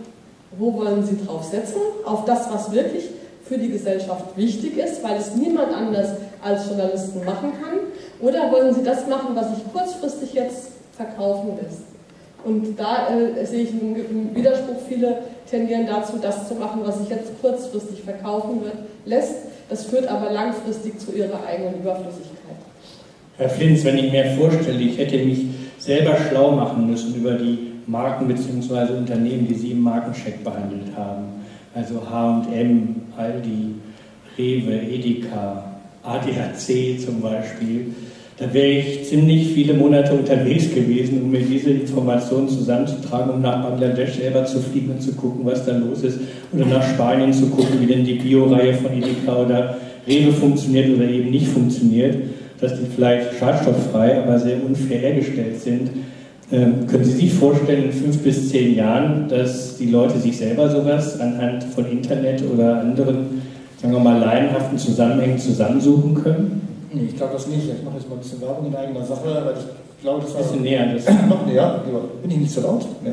sie drauf setzen, auf das, was wirklich für die Gesellschaft wichtig ist, weil es niemand anders als Journalisten machen kann, oder wollen sie das machen, was sich kurzfristig jetzt verkaufen lässt? Und da sehe ich einen Widerspruch. Viele tendieren dazu, das zu machen, was sich jetzt kurzfristig verkaufen lässt. Das führt aber langfristig zu ihrer eigenen Überflüssigkeit. Herr Flinz, wenn ich mir vorstelle, ich hätte mich selber schlau machen müssen über die Marken bzw. Unternehmen, die sie im Markencheck behandelt haben. Also H&M, Aldi, Rewe, Edeka, ADAC zum Beispiel. Da wäre ich ziemlich viele Monate unterwegs gewesen, um mir diese Informationen zusammenzutragen, um nach Bangladesch selber zu fliegen und zu gucken, was da los ist. Oder nach Spanien zu gucken, wie denn die Bio-Reihe von Edeka oder Rewe funktioniert oder eben nicht funktioniert. Dass die vielleicht schadstofffrei, aber sehr unfair hergestellt sind. Können Sie sich vorstellen, in 5 bis 10 Jahren, dass die Leute sich selber sowas anhand von Internet oder anderen, sagen wir mal, laienhaften Zusammenhängen zusammensuchen können? Nee, ich glaube das nicht. Ich mache jetzt mal ein bisschen Werbung in eigener Sache, weil ich glaube, das war... Ein bisschen näher. Noch näher? Bin ich nicht so laut? Nee.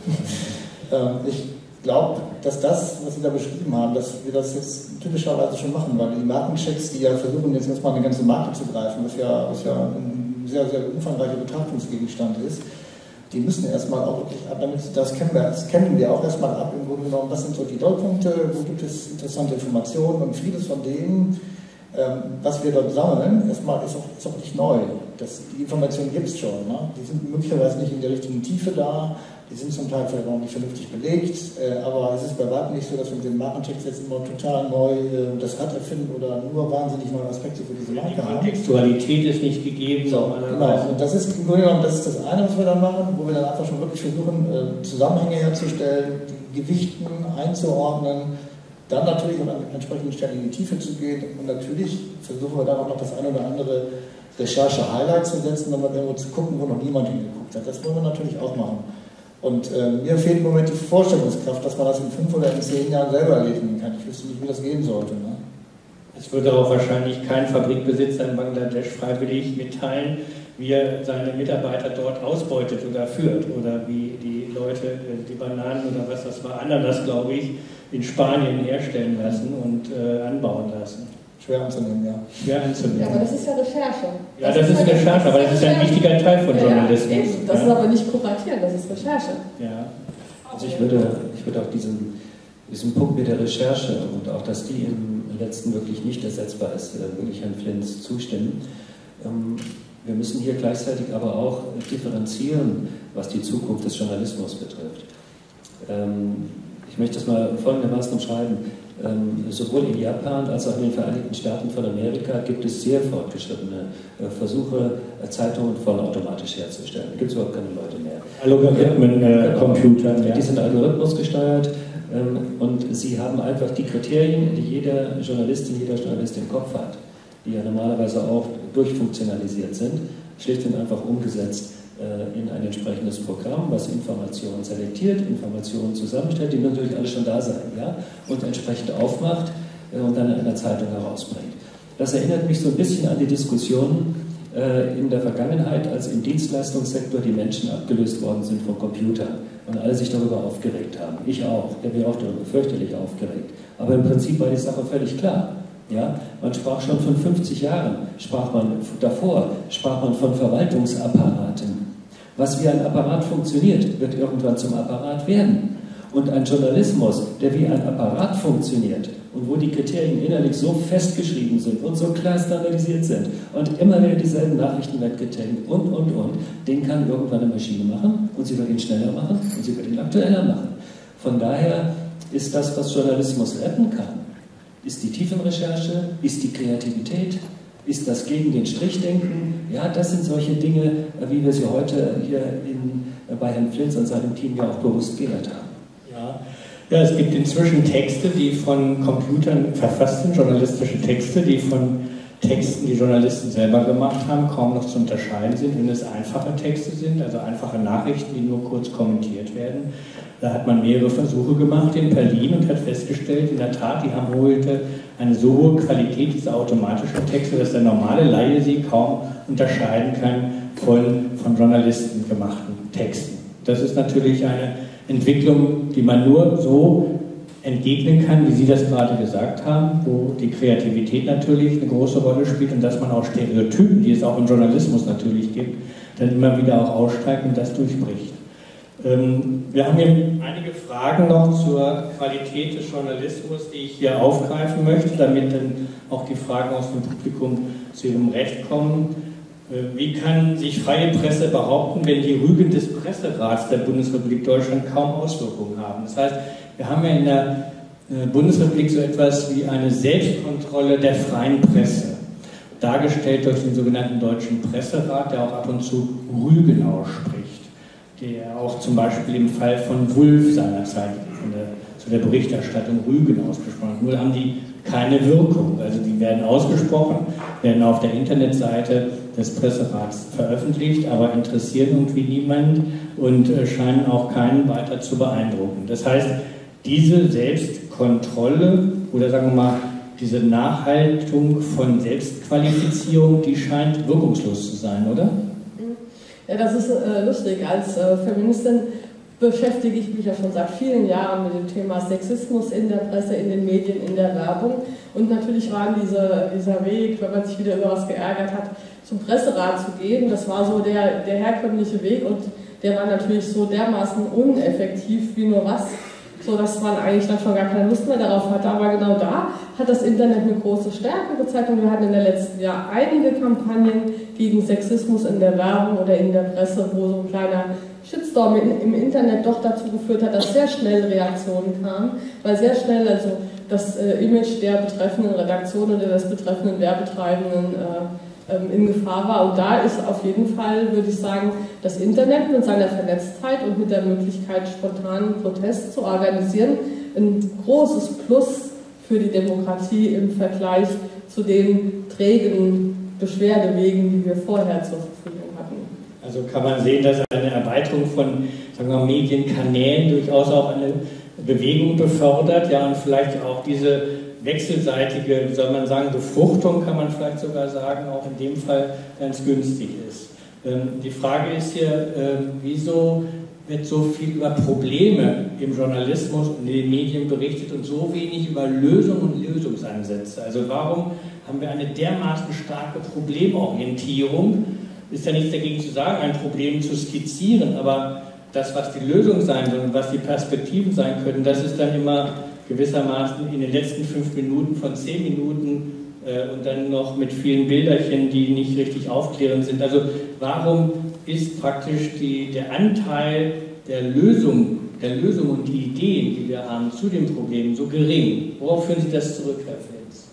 Ich glaube, dass das, was Sie da beschrieben haben, dass wir das jetzt typischerweise schon machen, weil die Markenchecks, die ja versuchen, jetzt erstmal eine ganze Marke zu greifen, was ja ein sehr, sehr umfangreicher Betrachtungsgegenstand ist, die müssen erstmal auch wirklich ab, damit das kennen wir auch erstmal ab, im Grunde genommen, was sind so die Dollpunkte, wo gibt es interessante Informationen und vieles von denen, was wir dort sammeln, erstmal ist auch nicht neu. Die Informationen gibt es schon. Ne? Die sind möglicherweise nicht in der richtigen Tiefe da, die sind zum Teil vielleicht auch nicht vernünftig belegt, aber es ist bei weitem nicht so, dass wir mit den Markenchecks jetzt immer total neu das Rad erfinden oder nur wahnsinnig neue Aspekte für diese Marke haben. Die Kontextualität ist nicht gegeben. So, genau. Und das ist im Grunde genommen, das ist das eine, was wir dann machen, wo wir dann einfach schon wirklich versuchen, Zusammenhänge herzustellen, die Gewichten einzuordnen, dann natürlich an entsprechenden Stellen in die Tiefe zu gehen und natürlich versuchen wir dann auch noch das eine oder andere Recherche-Highlight zu setzen, um dann irgendwo zu gucken, wo noch niemand hingeguckt hat. Das wollen wir natürlich auch machen. Und mir fehlt im Moment die Vorstellungskraft, dass man das in 5 oder in 10 Jahren selber erledigen kann. Ich wüsste nicht, wie das gehen sollte. Ne? Es würde auch wahrscheinlich kein Fabrikbesitzer in Bangladesch freiwillig mitteilen, wie er seine Mitarbeiter dort ausbeutet oder führt. Oder wie die Leute die Bananen oder was das war, Ananas, glaube ich, in Spanien herstellen lassen und anbauen lassen. Schwer anzunehmen, ja. Schwer anzunehmen. Ja, aber das ist ja Recherche. Ja, das ist Recherche, aber das ist ein wichtiger Teil von Journalismus. Ja, das ist aber nicht kuratieren, das ist Recherche. Ja. Also ich würde auch diesen Punkt mit der Recherche und auch, dass die im letzten wirklich nicht ersetzbar ist, wirklich Herrn Flinz zustimmen. Wir müssen hier gleichzeitig aber auch differenzieren, was die Zukunft des Journalismus betrifft. Ich möchte das mal folgendermaßen umschreiben. Sowohl in Japan als auch in den Vereinigten Staaten von Amerika gibt es sehr fortgeschrittene Versuche, Zeitungen vollautomatisch herzustellen. Da gibt es überhaupt keine Leute mehr. Algorithmen-Computer. Ja. Die sind algorithmusgesteuert und sie haben einfach die Kriterien, die jeder Journalistin, jeder Journalist im Kopf hat, die ja normalerweise auch durchfunktionalisiert sind, schlicht und einfach umgesetzt in ein entsprechendes Programm, was Informationen selektiert, Informationen zusammenstellt, die natürlich alle schon da sein, ja, und entsprechend aufmacht und dann in einer Zeitung herausbringt. Das erinnert mich so ein bisschen an die Diskussionen in der Vergangenheit, als im Dienstleistungssektor die Menschen abgelöst worden sind von Computern und alle sich darüber aufgeregt haben. Ich auch, ich habe mich auch darüber fürchterlich aufgeregt. Aber im Prinzip war die Sache völlig klar. Ja, man sprach schon von 50 Jahren, sprach man von Verwaltungsapparaten. Was wie ein Apparat funktioniert, wird irgendwann zum Apparat werden. Und ein Journalismus, der wie ein Apparat funktioniert und wo die Kriterien innerlich so festgeschrieben sind und so klar standardisiert sind und immer wieder dieselben Nachrichten weggezählt und, den kann irgendwann eine Maschine machen und sie wird ihn schneller machen und sie wird ihn aktueller machen. Von daher ist das, was Journalismus retten kann, ist die Tiefenrecherche, ist die Kreativität, ist das gegen den Strichdenken. Ja, das sind solche Dinge, wie wir sie heute hier bei Herrn Flinz und seinem Team ja auch bewusst geehrt haben. Ja, es gibt inzwischen Texte, die von Computern verfasst sind, journalistische Texte, die von Texten, die Journalisten selber gemacht haben, kaum noch zu unterscheiden sind, wenn es einfache Texte sind, also einfache Nachrichten, die nur kurz kommentiert werden. Da hat man mehrere Versuche gemacht in Berlin und hat festgestellt, in der Tat, die haben heute eine so hohe Qualität dieser automatischen Texte, dass der normale Laie sie kaum unterscheiden kann von Journalisten gemachten Texten. Das ist natürlich eine Entwicklung, die man nur so entgegnen kann, wie Sie das gerade gesagt haben, wo die Kreativität natürlich eine große Rolle spielt und dass man auch Stereotypen, die es auch im Journalismus natürlich gibt, dann immer wieder auch aussteigt und das durchbricht. Wir haben hier einige Fragen noch zur Qualität des Journalismus, die ich hier aufgreifen möchte, damit dann auch die Fragen aus dem Publikum zu ihrem Recht kommen. Wie kann sich freie Presse behaupten, wenn die Rügen des Presserats der Bundesrepublik Deutschland kaum Auswirkungen haben? Das heißt, wir haben ja in der Bundesrepublik so etwas wie eine Selbstkontrolle der freien Presse, dargestellt durch den sogenannten Deutschen Presserat, der auch ab und zu Rügen ausspricht, der auch zum Beispiel im Fall von Wulff seinerzeit zu der Berichterstattung Rügen ausgesprochen hat. Nur haben die keine Wirkung. Also die werden ausgesprochen, werden auf der Internetseite des Presserats veröffentlicht, aber interessieren irgendwie niemand und scheinen auch keinen weiter zu beeindrucken. Das heißt, diese Selbstkontrolle oder sagen wir mal, diese Nachhaltung von Selbstqualifizierung, die scheint wirkungslos zu sein, oder? Ja, das ist lustig. Als Feministin beschäftige ich mich ja schon seit vielen Jahren mit dem Thema Sexismus in der Presse, in den Medien, in der Werbung. Und natürlich war dieser Weg, wenn man sich wieder über was geärgert hat, zum Presserat zu gehen, das war so der herkömmliche Weg und der war natürlich so dermaßen uneffektiv wie nur was, so dass man eigentlich dann schon gar keine Lust mehr darauf hatte. Aber genau da hat das Internet eine große Stärke gezeigt und wir hatten in den letzten Jahren einige Kampagnen gegen Sexismus in der Werbung oder in der Presse, wo so ein kleiner Shitstorm im Internet doch dazu geführt hat, dass sehr schnell Reaktionen kamen, weil sehr schnell also das Image der betreffenden Redaktion oder des betreffenden Werbetreibenden in Gefahr war. Und da ist auf jeden Fall, würde ich sagen, das Internet mit seiner Vernetztheit und mit der Möglichkeit, spontanen Protest zu organisieren, ein großes Plus für die Demokratie im Vergleich zu den trägen Beschwerdewegen, die wir vorher zur Verfügung hatten. Also kann man sehen, dass eine Erweiterung von, sagen wir mal, Medienkanälen durchaus auch eine Bewegung befördert, ja, und vielleicht auch diese wechselseitige, wie soll man sagen, Befruchtung, kann man vielleicht sogar sagen, auch in dem Fall ganz günstig ist. Die Frage ist hier, wieso wird so viel über Probleme im Journalismus und in den Medien berichtet und so wenig über Lösungen und Lösungsansätze? Also warum haben wir eine dermaßen starke Problemorientierung? Ist ja nichts dagegen zu sagen, ein Problem zu skizzieren, aber das, was die Lösung sein soll und was die Perspektiven sein können, das ist dann immer gewissermaßen in den letzten 5 Minuten von 10 Minuten und dann noch mit vielen Bilderchen, die nicht richtig aufklärend sind. Also warum ist praktisch der Anteil der Lösung und die Ideen, die wir haben zu den Problemen, so gering? Worauf führen Sie das zurück, Herr Fels?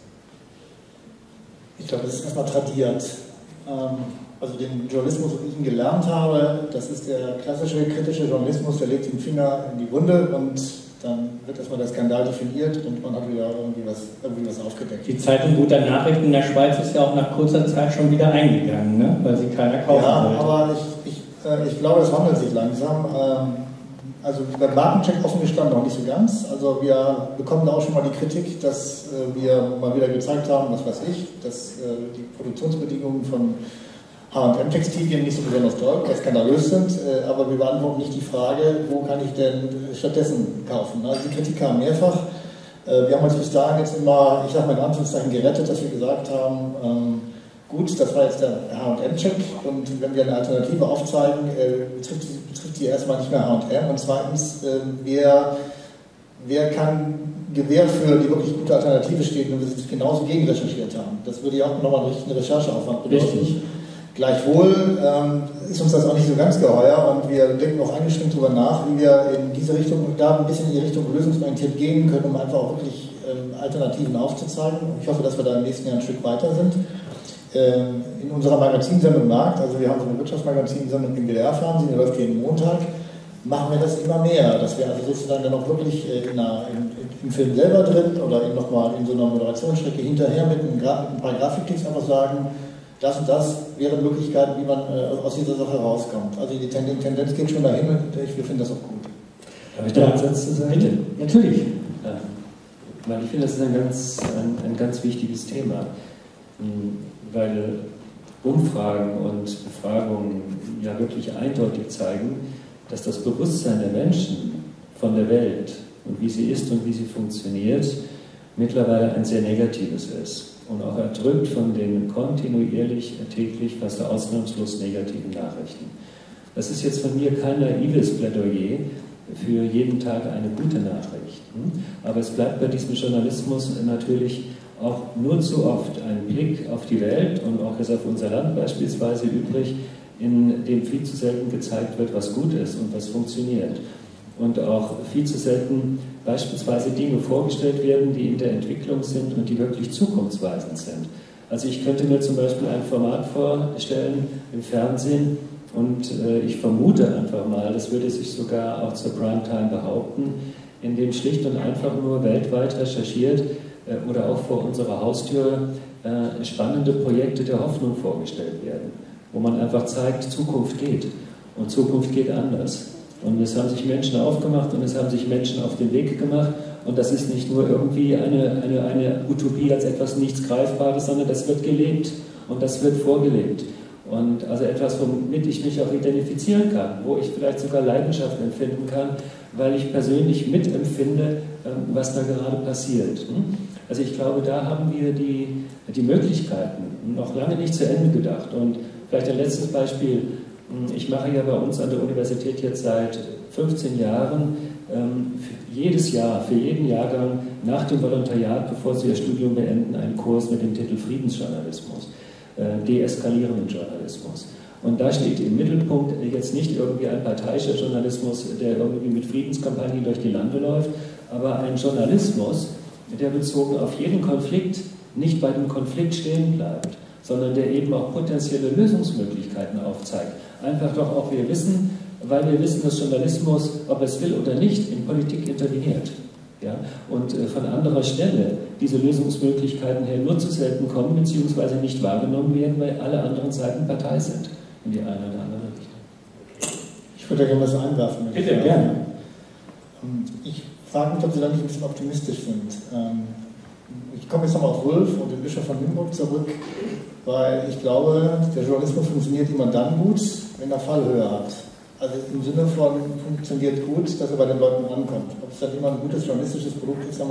Ich glaube, das ist erstmal tradiert. Also den Journalismus, den ich gelernt habe, das ist der klassische kritische Journalismus, der legt den Finger in die Wunde und dann wird erstmal der Skandal definiert und man hat wieder irgendwie was aufgedeckt. Die Zeitung Guter Nachrichten in der Schweiz ist ja auch nach kurzer Zeit schon wieder eingegangen, ne? Weil sie keiner kaufen wollte. Ja, aber ich glaube, das wandelt sich langsam. Also beim Datencheck offen gestanden noch nicht so ganz. Also wir bekommen da auch schon mal die Kritik, dass wir mal wieder gezeigt haben, was weiß ich, dass die Produktionsbedingungen von H&M-Textilien nicht so besonders toll oder skandalös sind, aber wir beantworten nicht die Frage, wo kann ich denn stattdessen kaufen. Also die Kritik kam mehrfach. Wir haben uns bis dahin jetzt immer, ich sage mal in Anführungszeichen, gerettet, dass wir gesagt haben, gut, das war jetzt der H&M-Check und wenn wir eine Alternative aufzeigen, betrifft die erstmal nicht mehr H&M und zweitens, wer kann Gewähr für die wirklich gute Alternative stehen, wenn wir sich genauso gegen recherchiert haben. Das würde ja auch nochmal einen richtigen Rechercheaufwand bedeuten. Richtig. Gleichwohl ist uns das auch nicht so ganz geheuer und wir denken auch eingeschränkt darüber nach, wie wir in diese Richtung und da ein bisschen in die Richtung lösungsorientiert gehen können, um einfach auch wirklich Alternativen aufzuzeigen. Ich hoffe, dass wir da im nächsten Jahr ein Stück weiter sind. In unserer Magazinsendung Markt, also wir haben so eine Wirtschaftsmagazinsendung im WDR-Fernsehen, die läuft jeden Montag, machen wir das immer mehr, dass wir also sozusagen dann auch wirklich im Film selber drin oder eben nochmal in so einer Moderationsstrecke hinterher mit ein paar Grafikklicks einfach sagen, das und das wären Möglichkeiten, wie man aus dieser Sache rauskommt. Also die Tendenz geht schon dahin und wir finden das auch gut. Darf ich da einen Satz zu sagen? Bitte, natürlich. Weil ich finde, das ist ein ganz wichtiges Thema, weil Umfragen und Befragungen ja wirklich eindeutig zeigen, dass das Bewusstsein der Menschen von der Welt und wie sie ist und wie sie funktioniert, mittlerweile ein sehr negatives ist. Und auch erdrückt von den kontinuierlich, täglich, fast ausnahmslos negativen Nachrichten. Das ist jetzt von mir kein naives Plädoyer für jeden Tag eine gute Nachricht. Aber es bleibt bei diesem Journalismus natürlich auch nur zu oft einen Blick auf die Welt und auch jetzt auf unser Land beispielsweise übrig, in dem viel zu selten gezeigt wird, was gut ist und was funktioniert. Und auch viel zu selten beispielsweise Dinge vorgestellt werden, die in der Entwicklung sind und die wirklich zukunftsweisend sind. Also ich könnte mir zum Beispiel ein Format vorstellen im Fernsehen und ich vermute einfach mal, das würde sich sogar auch zur Primetime behaupten, in dem schlicht und einfach nur weltweit recherchiert oder auch vor unserer Haustür spannende Projekte der Hoffnung vorgestellt werden, wo man einfach zeigt, Zukunft geht und Zukunft geht anders. Und es haben sich Menschen aufgemacht und es haben sich Menschen auf den Weg gemacht und das ist nicht nur irgendwie eine Utopie als etwas nichts Greifbares, sondern das wird gelebt und das wird vorgelebt. Und also etwas, womit ich mich auch identifizieren kann, wo ich vielleicht sogar Leidenschaft empfinden kann, weil ich persönlich mitempfinde, was da gerade passiert. Also ich glaube, da haben wir die Möglichkeiten noch lange nicht zu Ende gedacht. Und vielleicht ein letztes Beispiel. Ich mache ja bei uns an der Universität jetzt seit 15 Jahren jedes Jahr, für jeden Jahrgang nach dem Volontariat, bevor sie ihr Studium beenden, einen Kurs mit dem Titel Friedensjournalismus, deeskalierenden Journalismus. Und da steht im Mittelpunkt jetzt nicht irgendwie ein parteiischer Journalismus, der irgendwie mit Friedenskampagnen durch die Lande läuft, aber ein Journalismus, der bezogen auf jeden Konflikt nicht bei dem Konflikt stehen bleibt, sondern der eben auch potenzielle Lösungsmöglichkeiten aufzeigt. Einfach doch auch weil wir wissen, dass Journalismus, ob es will oder nicht, in Politik interveniert. Ja? Und von anderer Stelle diese Lösungsmöglichkeiten her nur zu selten kommen, beziehungsweise nicht wahrgenommen werden, weil alle anderen Seiten Partei sind, in die eine oder andere Richtung. Ich würde da gerne was einwerfen. Bitte, gerne. Ich frage mich, ob Sie da nicht ein bisschen optimistisch sind. Ich komme jetzt nochmal auf Wulff und den Bischof von Limburg zurück, weil ich glaube, der Journalismus funktioniert immer dann gut, wenn er Fallhöhe hat. Also im Sinne von funktioniert gut, dass er bei den Leuten ankommt. Ob es dann immer ein gutes journalistisches Produkt ist, haben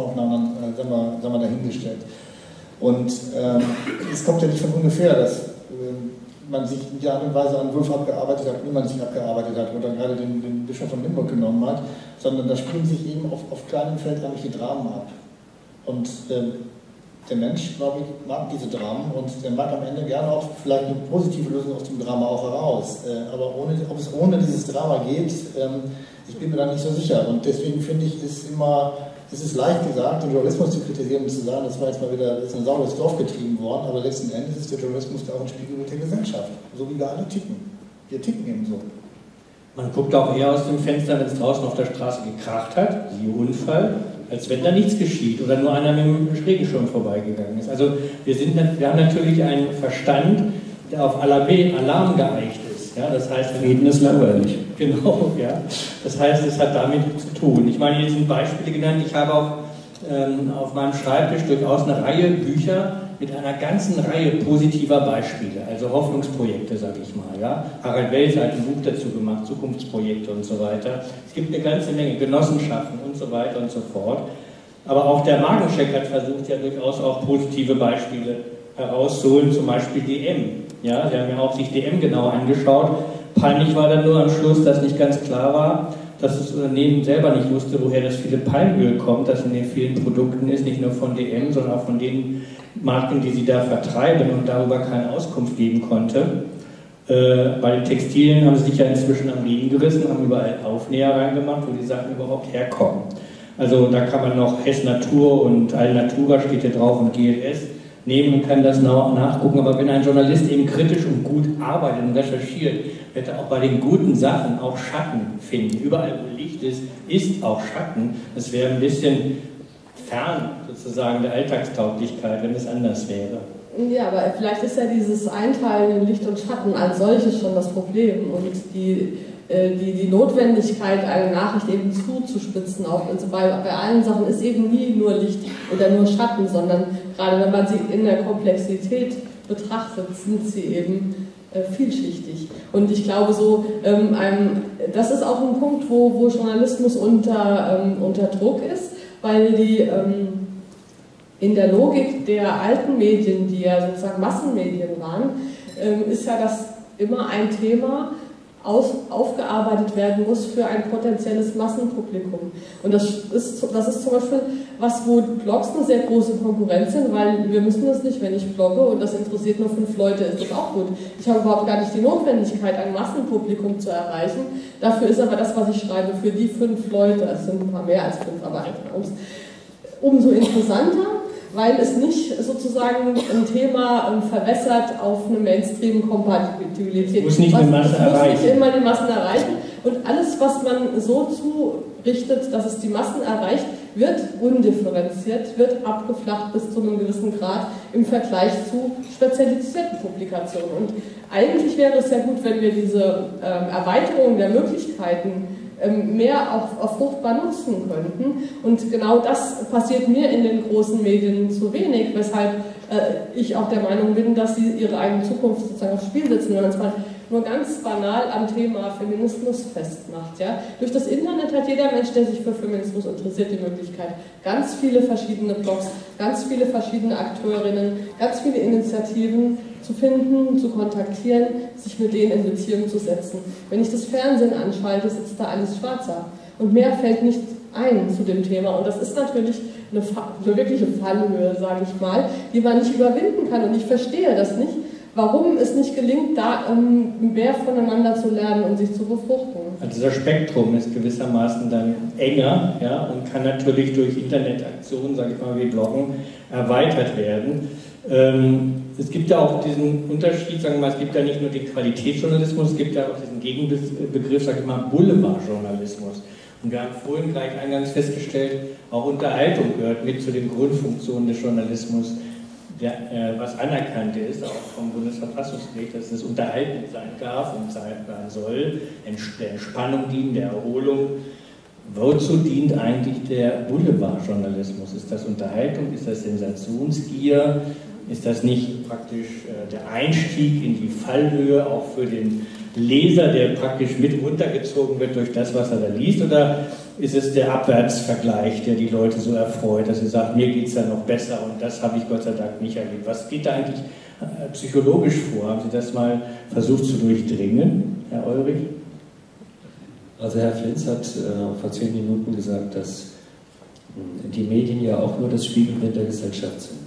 wir dahingestellt. Und es kommt ja nicht von ungefähr, dass man sich in der Art und Weise an Wulff abgearbeitet hat, wie man sich abgearbeitet hat oder gerade den Bischof von Limburg genommen hat, sondern da spielen sich eben auf kleinem Feld irgendwelche Dramen ab. Und der Mensch, glaube ich, mag diese Dramen und der mag am Ende gerne auch vielleicht eine positive Lösung aus dem Drama auch heraus. Aber ob es ohne dieses Drama geht, ich bin mir da nicht so sicher. Und deswegen finde ich, es ist leicht gesagt, den Journalismus zu kritisieren und zu sagen, das war jetzt mal wieder ein saures Dorf getrieben worden, aber letzten Endes ist der Journalismus da auch ein Spiegelbild der Gesellschaft, so wie wir alle ticken. Wir ticken eben so. Man guckt auch eher aus dem Fenster, wenn es draußen auf der Straße gekracht hat, siehe Unfall, als wenn da nichts geschieht oder nur einer mit dem Schrägenschirm vorbeigegangen ist. Also wir haben natürlich einen Verstand, der auf Alarm geeicht ist. Ja, das heißt, Reden ist langweilig. Genau, ja. Das heißt, es hat damit zu tun. Ich meine, jetzt sind Beispiele genannt. Ich habe auch auf meinem Schreibtisch durchaus eine Reihe Bücher mit einer ganzen Reihe positiver Beispiele, also Hoffnungsprojekte, sage ich mal. Ja? Harald Welser hat ein Buch dazu gemacht, Zukunftsprojekte und so weiter. Es gibt eine ganze Menge Genossenschaften und so weiter und so fort. Aber auch der Magencheck hat versucht, ja durchaus auch positive Beispiele herauszuholen, zum Beispiel DM. Ja, Sie haben ja auch sich DM genau angeschaut. Peinlich war dann nur am Schluss, dass nicht ganz klar war, dass das Unternehmen selber nicht wusste, woher das viele Palmöl kommt, das in den vielen Produkten ist, nicht nur von DM, sondern auch von den Marken, die sie da vertreiben und darüber keine Auskunft geben konnte. Bei den Textilien haben sie sich ja inzwischen am Riemen gerissen, haben überall Aufnäher reingemacht, wo die Sachen überhaupt herkommen. Also da kann man noch Hess Natur und Alnatura steht hier drauf und GLS nehmen und kann das nachgucken. Aber wenn ein Journalist eben kritisch und gut arbeitet und recherchiert, wird er auch bei den guten Sachen auch Schatten finden. Überall, wo Licht ist auch Schatten. Das wäre ein bisschen fern sozusagen der Alltagstauglichkeit, wenn es anders wäre. Ja, aber vielleicht ist ja dieses Einteilen in Licht und Schatten als solches schon das Problem und die Notwendigkeit, eine Nachricht eben zuzuspitzen, auch also bei allen Sachen ist eben nie nur Licht oder nur Schatten, sondern gerade wenn man sie in der Komplexität betrachtet, sind sie eben vielschichtig. Und ich glaube das ist auch ein Punkt, wo Journalismus unter Druck ist, weil die in der Logik der alten Medien, die ja sozusagen Massenmedien waren, ist ja das immer ein Thema, aufgearbeitet werden muss für ein potenzielles Massenpublikum. Und das ist zum Beispiel was, wo Blogs eine sehr große Konkurrenz sind, weil wir müssen das nicht, wenn ich blogge und das interessiert nur 5 Leute, ist das auch gut. Ich habe überhaupt gar nicht die Notwendigkeit, ein Massenpublikum zu erreichen. Dafür ist aber das, was ich schreibe, für die 5 Leute, es sind ein paar mehr als 5, aber umso interessanter, weil es nicht sozusagen ein Thema verwässert auf eine Mainstream-Kompatibilität. Muss nicht eine Masse erreichen. Muss nicht immer die Massen erreichen. Und alles, was man so zurichtet, dass es die Massen erreicht, wird undifferenziert, wird abgeflacht bis zu einem gewissen Grad im Vergleich zu spezialisierten Publikationen. Und eigentlich wäre es ja gut, wenn wir diese Erweiterung der Möglichkeiten mehr auch fruchtbar nutzen könnten. Und genau das passiert mir in den großen Medien zu wenig, weshalb ich auch der Meinung bin, dass sie ihre eigene Zukunft sozusagen aufs Spiel setzen, wenn man es mal nur ganz banal am Thema Feminismus festmacht. Ja? Durch das Internet hat jeder Mensch, der sich für Feminismus interessiert, die Möglichkeit, ganz viele verschiedene Blogs, ganz viele verschiedene Akteurinnen, ganz viele Initiativen zu finden, zu kontaktieren, sich mit denen in Beziehung zu setzen. Wenn ich das Fernsehen anschalte, sitzt da alles schwarz ab. Und mehr fällt nicht ein zu dem Thema. Und das ist natürlich eine wirkliche Fallhöhe, sage ich mal, die man nicht überwinden kann. Und ich verstehe das nicht, warum es nicht gelingt, da mehr voneinander zu lernen und sich zu befruchten. Also das Spektrum ist gewissermaßen dann enger, ja, und kann natürlich durch Internetaktionen, sage ich mal, wie Bloggen, erweitert werden. Es gibt ja auch diesen Unterschied, sagen wir mal, es gibt ja nicht nur den Qualitätsjournalismus, es gibt ja auch diesen Gegenbegriff, sage ich mal, Boulevardjournalismus. Und wir haben vorhin gleich eingangs festgestellt, auch Unterhaltung gehört mit zu den Grundfunktionen des Journalismus, was anerkannt ist, auch vom Bundesverfassungsgericht, dass es unterhaltend sein darf und sein soll, der Entspannung dienen, der Erholung. Wozu dient eigentlich der Boulevardjournalismus? Ist das Unterhaltung? Ist das Sensationsgier? Ist das nicht praktisch der Einstieg in die Fallhöhe auch für den Leser, der praktisch mit runtergezogen wird durch das, was er da liest? Oder ist es der Abwärtsvergleich, der die Leute so erfreut, dass sie sagen, mir geht es da noch besser und das habe ich Gott sei Dank nicht erlebt? Was geht da eigentlich psychologisch vor? Haben Sie das mal versucht zu durchdringen, Herr Ulrich? Also Herr Flinz hat vor 10 Minuten gesagt, dass die Medien ja auch nur das Spiegelbild der Gesellschaft sind.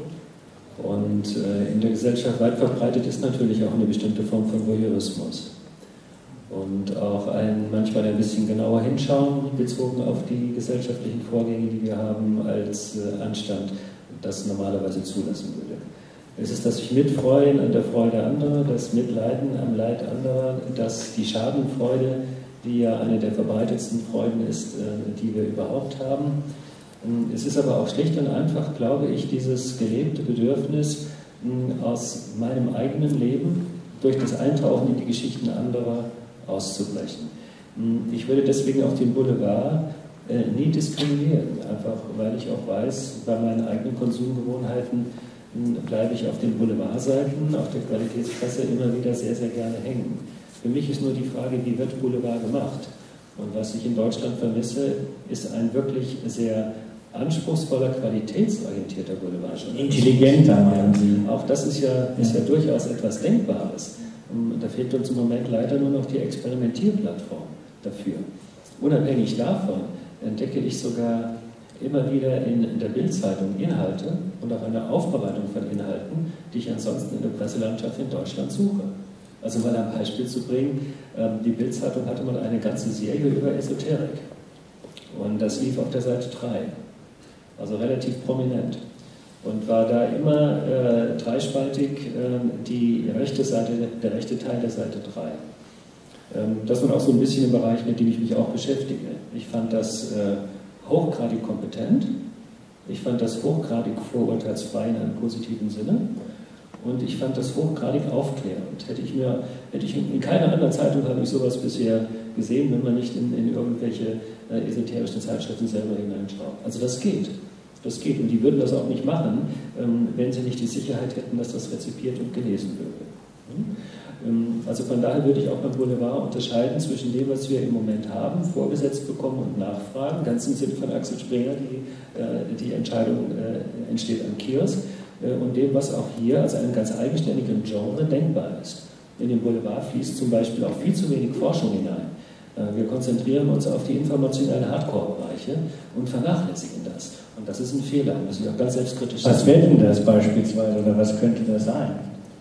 Und in der Gesellschaft weit verbreitet ist natürlich auch eine bestimmte Form von Voyeurismus. Und auch manchmal ein bisschen genauer hinschauen, bezogen auf die gesellschaftlichen Vorgänge, die wir haben, als Anstand das normalerweise zulassen würde. Es ist das sich mitfreuen an der Freude anderer, das Mitleiden am Leid anderer, das die Schadenfreude, die ja eine der verbreitetsten Freuden ist, die wir überhaupt haben. Es ist aber auch schlicht und einfach, glaube ich, dieses gelebte Bedürfnis, aus meinem eigenen Leben durch das Eintauchen in die Geschichten anderer auszubrechen. Ich würde deswegen auch den Boulevard nie diskriminieren, einfach weil ich auch weiß, bei meinen eigenen Konsumgewohnheiten bleibe ich auf den Boulevardseiten, auf der Qualitätspresse immer wieder sehr, sehr gerne hängen. Für mich ist nur die Frage, wie wird Boulevard gemacht? Und was ich in Deutschland vermisse, ist ein wirklich sehr anspruchsvoller, qualitätsorientierter Boulevardjournalismus. Intelligenter, meinen Sie? Auch das ist ja durchaus etwas Denkbares. Da fehlt uns im Moment leider nur noch die Experimentierplattform dafür. Unabhängig davon entdecke ich sogar immer wieder in der Bild-Zeitung Inhalte und auch eine Aufbereitung von Inhalten, die ich ansonsten in der Presselandschaft in Deutschland suche. Also mal ein Beispiel zu bringen, die Bild-Zeitung hatte mal eine ganze Serie über Esoterik und das lief auf der Seite 3, also relativ prominent und war da immer dreispaltig die rechte Seite, der rechte Teil der Seite 3. Das war auch so ein bisschen im Bereich, mit dem ich mich auch beschäftige. Ich fand das hochgradig kompetent, ich fand das hochgradig vorurteilsfrei in einem positiven Sinne. Und ich fand das hochgradig aufklärend. Hätte ich in keiner anderen Zeitung habe ich sowas bisher gesehen, wenn man nicht in irgendwelche esoterischen Zeitschriften selber hineinschaut. Also das geht. Das geht. Und die würden das auch nicht machen, wenn sie nicht die Sicherheit hätten, dass das rezipiert und gelesen würde. Also von daher würde ich auch beim Boulevard unterscheiden zwischen dem, was wir im Moment haben, vorgesetzt bekommen und nachfragen, ganz im Sinne von Axel Springer, die Entscheidung entsteht an Kiosk, und dem, was auch hier als einem ganz eigenständigen Genre denkbar ist. in den Boulevard fließt zum Beispiel auch viel zu wenig Forschung hinein. Wir konzentrieren uns auf die informationellen Hardcore-Bereiche und vernachlässigen das. Und das ist ein Fehler, muss ich auch ganz selbstkritisch sagen. Was wäre denn das beispielsweise oder was könnte das sein?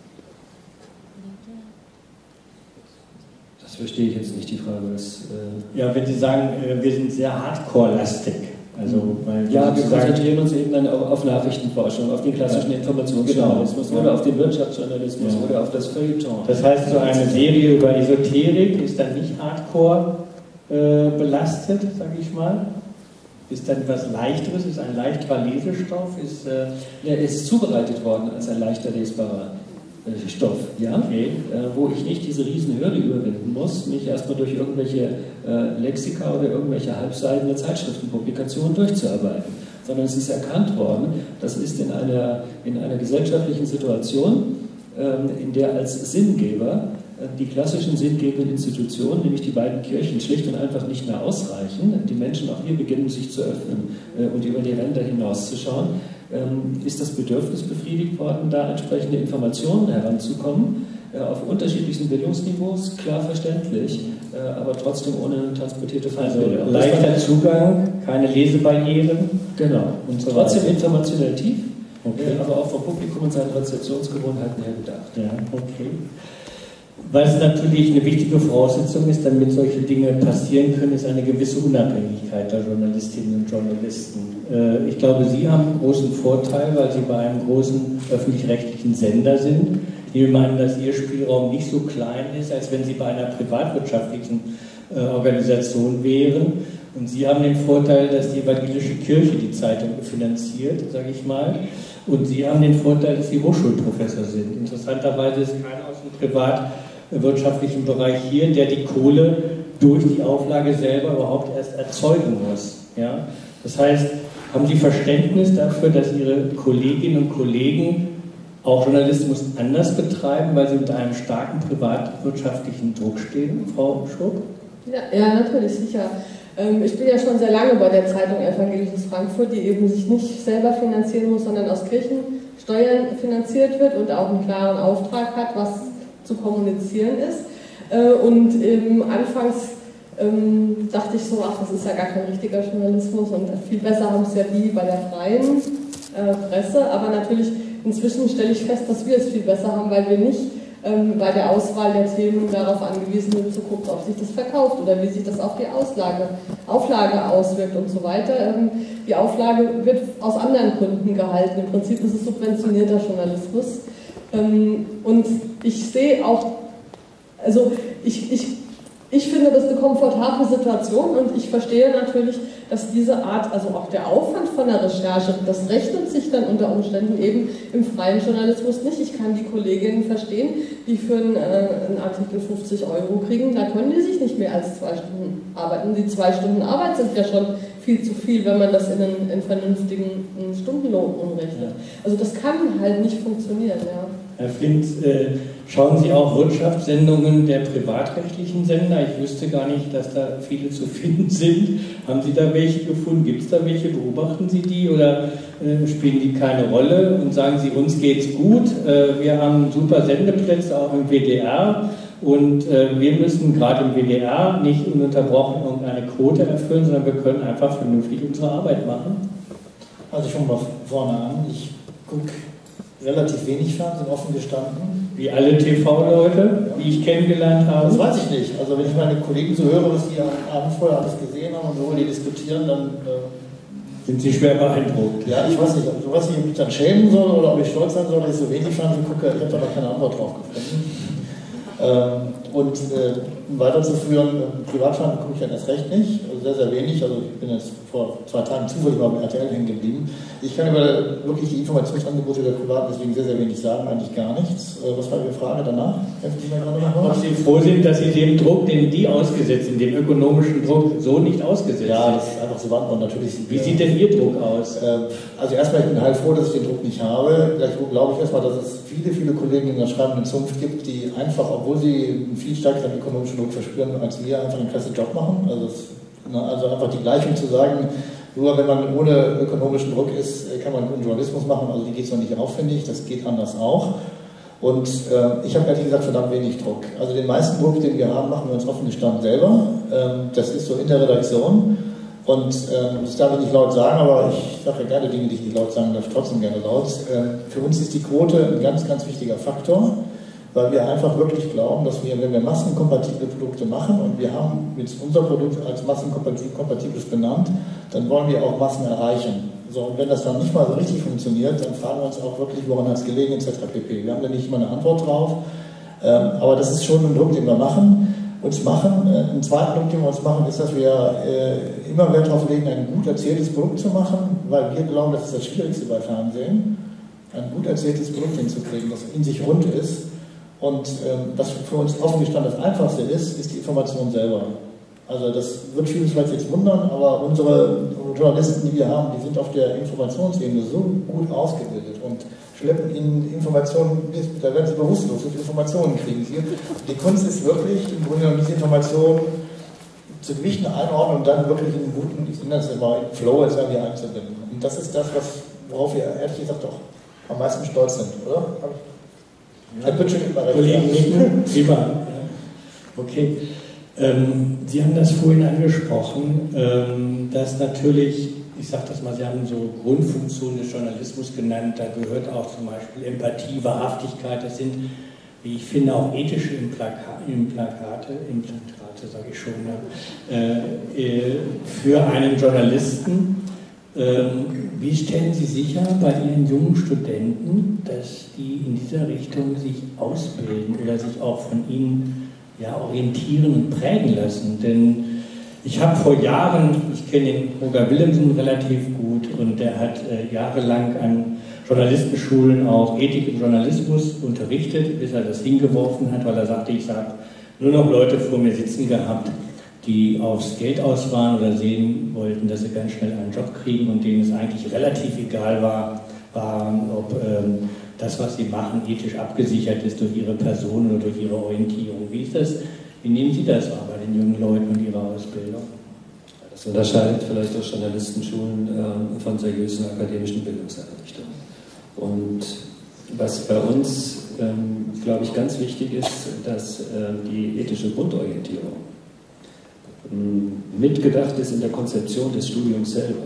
Das verstehe ich jetzt nicht, die Frage. Ja, wenn Sie sagen, wir sind sehr Hardcore-lastig. Also, weil ja, wir konzentrieren uns eben dann auch auf Nachrichtenforschung, auf den klassischen Informationsjournalismus oder auf den Wirtschaftsjournalismus oder auf das Feuilleton. Das heißt, so eine Serie über Esoterik ist dann nicht Hardcore belastet, sage ich mal? Ist dann was Leichteres, ist ein leichterer Lesestoff? Er ist zubereitet worden als ein leichter lesbarer Stoff, ja, okay. Wo ich nicht diese Riesenhürde überwinden muss, mich erstmal durch irgendwelche Lexika oder irgendwelche halbseidene Zeitschriftenpublikationen durchzuarbeiten, sondern es ist erkannt worden, das ist in einer gesellschaftlichen Situation, in der als Sinngeber die klassischen sinngebenden Institutionen, nämlich die beiden Kirchen, schlicht und einfach nicht mehr ausreichen, die Menschen auch hier beginnen sich zu öffnen und über die Ränder hinauszuschauen, ist das Bedürfnis befriedigt worden, da entsprechende Informationen heranzukommen, auf unterschiedlichsten Bildungsniveaus, klar verständlich, aber trotzdem ohne transportierte Feindbilder. Also leichter Zugang, keine Lesebarrieren. Genau. Und so trotzdem informationell tief, okay. Aber auch vom Publikum und seinen Rezeptionsgewohnheiten her gedacht. Ja, okay. Was natürlich eine wichtige Voraussetzung ist, damit solche Dinge passieren können, ist eine gewisse Unabhängigkeit der Journalistinnen und Journalisten. Ich glaube, Sie haben einen großen Vorteil, weil Sie bei einem großen öffentlich-rechtlichen Sender sind. Ich nehme an, dass Ihr Spielraum nicht so klein ist, als wenn Sie bei einer privatwirtschaftlichen Organisation wären. Und Sie haben den Vorteil, dass die evangelische Kirche die Zeitung finanziert, sage ich mal. Und Sie haben den Vorteil, dass Sie Hochschulprofessor sind. Interessanterweise ist keiner aus dem privatwirtschaftlichen Bereich hier, der die Kohle durch die Auflage selber überhaupt erst erzeugen muss. Ja? Das heißt, haben Sie Verständnis dafür, dass Ihre Kolleginnen und Kollegen auch Journalismus anders betreiben, weil sie unter einem starken privatwirtschaftlichen Druck stehen, Frau Schob? Ja, natürlich, sicher. Ich bin ja schon sehr lange bei der Zeitung Evangelisches Frankfurt, die eben sich nicht selber finanzieren muss, sondern aus Kirchensteuern finanziert wird und auch einen klaren Auftrag hat, was zu kommunizieren ist. Und anfangs dachte ich so, ach, das ist ja gar kein richtiger Journalismus und viel besser haben es ja die bei der freien Presse. Aber natürlich, inzwischen stelle ich fest, dass wir es viel besser haben, weil wir nicht bei der Auswahl der Themen darauf angewiesen sind, zu gucken, ob sich das verkauft oder wie sich das auf die Auflage auswirkt und so weiter. Die Auflage wird aus anderen Gründen gehalten. Im Prinzip ist es subventionierter Journalismus. Und ich sehe auch, also ich finde das eine komfortable Situation und ich verstehe natürlich, dass diese Art, also auch der Aufwand von der Recherche, das rechnet sich dann unter Umständen eben im freien Journalismus nicht. Ich kann die Kolleginnen verstehen, die für einen Artikel 50 € kriegen, da können die sich nicht mehr als 2 Stunden arbeiten. Die 2 Stunden Arbeit sind ja schon viel zu viel, wenn man das in einen vernünftigen Stundenlohn umrechnet. Also das kann halt nicht funktionieren, ja. Herr Flint, schauen Sie auch Wirtschaftssendungen der privatrechtlichen Sender? Ich wüsste gar nicht, dass da viele zu finden sind. Haben Sie da welche gefunden? Gibt es da welche? Beobachten Sie die oder spielen die keine Rolle und sagen Sie, uns geht's gut, wir haben super Sendeplätze auch im WDR und wir müssen gerade im WDR nicht ununterbrochen irgendeine Quote erfüllen, sondern wir können einfach vernünftig unsere Arbeit machen? Also ich fange mal vorne an. Ich gucke relativ wenig Fernsehen, offen gestanden. Wie alle TV-Leute, die ich kennengelernt habe? Das weiß ich nicht. Also wenn ich meine Kollegen so höre, was die am Abend vorher alles gesehen haben und worüber die diskutieren, dann sind Sie schwer beeindruckt? Ja, ich weiß nicht, ob ich mich dann schämen soll oder ob ich stolz sein soll, dass ich so wenig Fernsehen gucke. Ich habe da noch keine Antwort drauf gefunden. Um weiterzuführen, Privatfernsehen gucke ich ja erst recht nicht, also sehr, sehr wenig. Also ich bin jetzt vor 2 Tagen zufällig mal bei RTL hängen geblieben. Ich kann über wirklich die Informationsangebote der Privaten deswegen sehr, sehr wenig sagen, eigentlich gar nichts. Was war Ihre Frage danach? Ob Sie froh sind, dass Sie dem Druck, den die ausgesetzt sind, dem ökonomischen Druck, so nicht ausgesetzt sind? Ja, das ist einfach so Wandern natürlich. Wie sieht denn Ihr Druck aus? Also erstmal, ich bin halt froh, dass ich den Druck nicht habe. Gleich glaube ich erstmal, dass es viele, viele Kollegen in der schreibenden Zunft gibt, die einfach, obwohl sie einen viel stärkeren ökonomischen Druck verspüren als wir, einfach einen klasse Job machen. Also einfach die Gleichung zu sagen, nur wenn man ohne ökonomischen Druck ist, kann man guten Journalismus machen. Also die geht es noch nicht auf, finde ich. Das geht anders auch. Und ich habe ehrlich gesagt verdammt wenig Druck. Also den meisten Druck, den wir haben, machen wir uns offen gestanden selber. Das ist so in der Redaktion. Und das darf ich nicht laut sagen, aber ich sage ja gerne Dinge, die ich nicht laut sagen darf, trotzdem gerne laut. Für uns ist die Quote ein ganz, ganz wichtiger Faktor, weil wir einfach wirklich glauben, dass wir, wenn wir massenkompatible Produkte machen und wir haben jetzt unser Produkt als massenkompatibles benannt, dann wollen wir auch Massen erreichen. So, und wenn das dann nicht mal so richtig funktioniert, dann fragen wir uns auch wirklich, woran hat es gelegen, etc. pp. Wir haben da nicht immer eine Antwort drauf, aber das ist schon ein Druck, den wir uns machen. Ein zweiter Punkt, den wir uns machen, ist, dass wir immer Wert darauf legen, ein gut erzähltes Produkt zu machen, weil wir glauben, das ist das Schwierigste bei Fernsehen, ein gut erzähltes Produkt hinzukriegen, das in sich rund ist. Und was für uns offen gestanden das Einfachste ist die Information selber. Also das wird viele vielleicht jetzt wundern, aber unsere Journalisten, die wir haben, die sind auf der Informationsebene so gut ausgebildet und schleppen ihnen Informationen, da werden sie bewusstlos und Informationen kriegen sie. Die Kunst ist wirklich, im Grunde genommen diese Informationen zu gewichten, einordnen und dann wirklich in einen guten, ich nenne das immer Flow jetzt irgendwie einzubinden. Und das ist das, worauf wir ehrlich gesagt auch am meisten stolz sind, oder? Herr Pütschek immer recht. Lieber. Okay. Sie haben das vorhin angesprochen, dass natürlich, ich sage das mal, Sie haben so Grundfunktionen des Journalismus genannt, da gehört auch zum Beispiel Empathie, Wahrhaftigkeit, das sind, wie ich finde, auch ethische Implantate, sage ich schon, für einen Journalisten. Wie stellen Sie sicher bei Ihren jungen Studenten, dass die in dieser Richtung sich ausbilden oder sich auch von Ihnen orientieren und prägen lassen? Denn ich habe vor Jahren, ich kenne den Roger Willemsen relativ gut und der hat jahrelang an Journalistenschulen auch Ethik im Journalismus unterrichtet, bis er das hingeworfen hat, weil er sagte, ich habe nur noch Leute vor mir sitzen gehabt, die aufs Geld aus waren oder sehen wollten, dass sie ganz schnell einen Job kriegen und denen es eigentlich relativ egal war, ob das, was sie machen, ethisch abgesichert ist durch ihre Person oder durch ihre Orientierung. Wie ist das? Wie nehmen Sie das wahr bei den jungen Leuten und ihrer Ausbildung? Das unterscheidet vielleicht auch Journalistenschulen von seriösen akademischen Bildungseinrichtungen. Und was bei uns, glaube ich, ganz wichtig ist, dass die ethische Grundorientierung mitgedacht ist in der Konzeption des Studiums selber.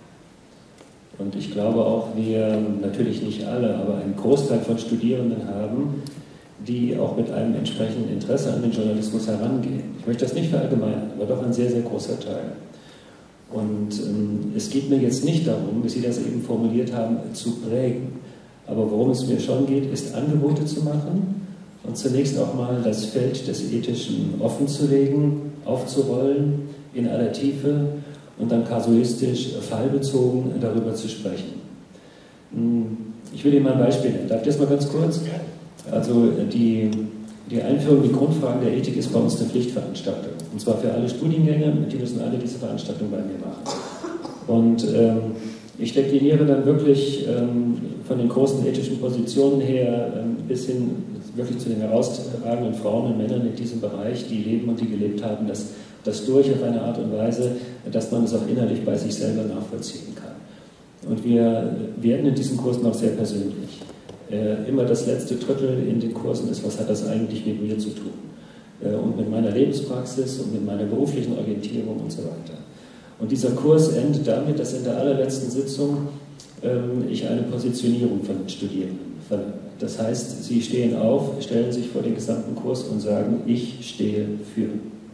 Und ich glaube auch, wir, natürlich nicht alle, aber einen Großteil von Studierenden haben, die auch mit einem entsprechenden Interesse an den Journalismus herangehen. Ich möchte das nicht verallgemeinern, aber doch ein sehr, sehr großer Teil. Und es geht mir jetzt nicht darum, wie Sie das eben formuliert haben, zu prägen. Aber worum es mir schon geht, ist Angebote zu machen und zunächst auch mal das Feld des Ethischen offen zu legen, aufzurollen in aller Tiefe und dann kasuistisch, fallbezogen darüber zu sprechen. Ich will Ihnen mal ein Beispiel nennen. Darf ich das mal ganz kurz? Also die Einführung, die Grundfragen der Ethik ist bei uns eine Pflichtveranstaltung. Und zwar für alle Studiengänge, die müssen alle diese Veranstaltung bei mir machen. Und ich dekliniere dann wirklich von den großen ethischen Positionen her bis hin wirklich zu den herausragenden Frauen und Männern in diesem Bereich, die leben und die gelebt haben, das durch auf eine Art und Weise, dass man es auch innerlich bei sich selber nachvollziehen kann. Und wir werden in diesen Kursen auch sehr persönlich. Immer das letzte Drittel in den Kursen ist, was hat das eigentlich mit mir zu tun? Und mit meiner Lebenspraxis und mit meiner beruflichen Orientierung und so weiter. Und dieser Kurs endet damit, dass in der allerletzten Sitzung ich eine Positionierung von den Studierenden verlange. Das heißt, sie stehen auf, stellen sich vor den gesamten Kurs und sagen, ich stehe für.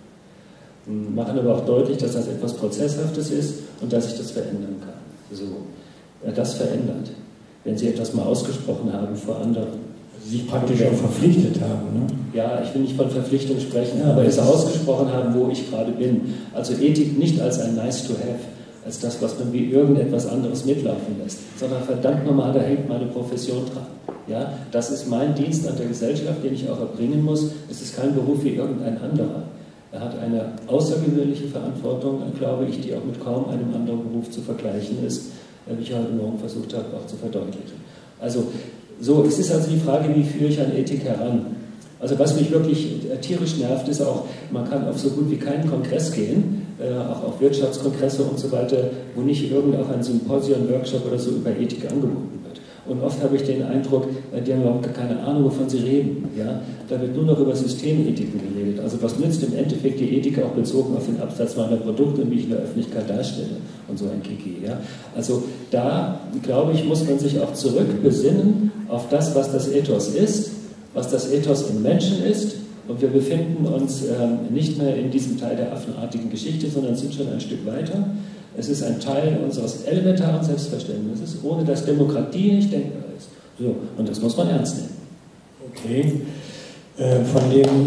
Machen aber auch deutlich, dass das etwas Prozesshaftes ist und dass sich das verändern kann. So, das verändert, wenn Sie etwas mal ausgesprochen haben vor anderen. Sich praktisch auch verpflichtet haben, ne? Ja, ich will nicht von Verpflichtung sprechen, aber es ausgesprochen haben, wo ich gerade bin. Also Ethik nicht als ein nice to have, als das, was man wie irgendetwas anderes mitlaufen lässt, sondern verdammt nochmal, da hängt meine Profession dran. Ja, das ist mein Dienst an der Gesellschaft, den ich auch erbringen muss. Es ist kein Beruf wie irgendein anderer. Er hat eine außergewöhnliche Verantwortung, glaube ich, die auch mit kaum einem anderen Beruf zu vergleichen ist, wie ich heute Morgen versucht habe, auch zu verdeutlichen. Also, so, es ist also die Frage, wie führe ich an Ethik heran? Also was mich wirklich tierisch nervt, ist auch, man kann auf so gut wie keinen Kongress gehen, auch auf Wirtschaftskongresse und so weiter, wo nicht irgend auch ein Symposium, Workshop oder so über Ethik angeboten wird. Und oft habe ich den Eindruck, die haben überhaupt keine Ahnung, wovon sie reden. Ja? Da wird nur noch über Systemethiken geredet. Also was nützt im Endeffekt die Ethik auch bezogen auf den Absatz meiner Produkte und wie ich in der Öffentlichkeit darstelle und so ein Kiki. Ja? Also da, glaube ich, muss man sich auch zurückbesinnen auf das, was das Ethos ist, was das Ethos im Menschen ist. Und wir befinden uns nicht mehr in diesem Teil der affenartigen Geschichte, sondern sind schon ein Stück weiter. Es ist ein Teil unseres elementaren Selbstverständnisses, ohne dass Demokratie nicht denkbar ist. So, und das muss man ernst nehmen. Okay. Von dem...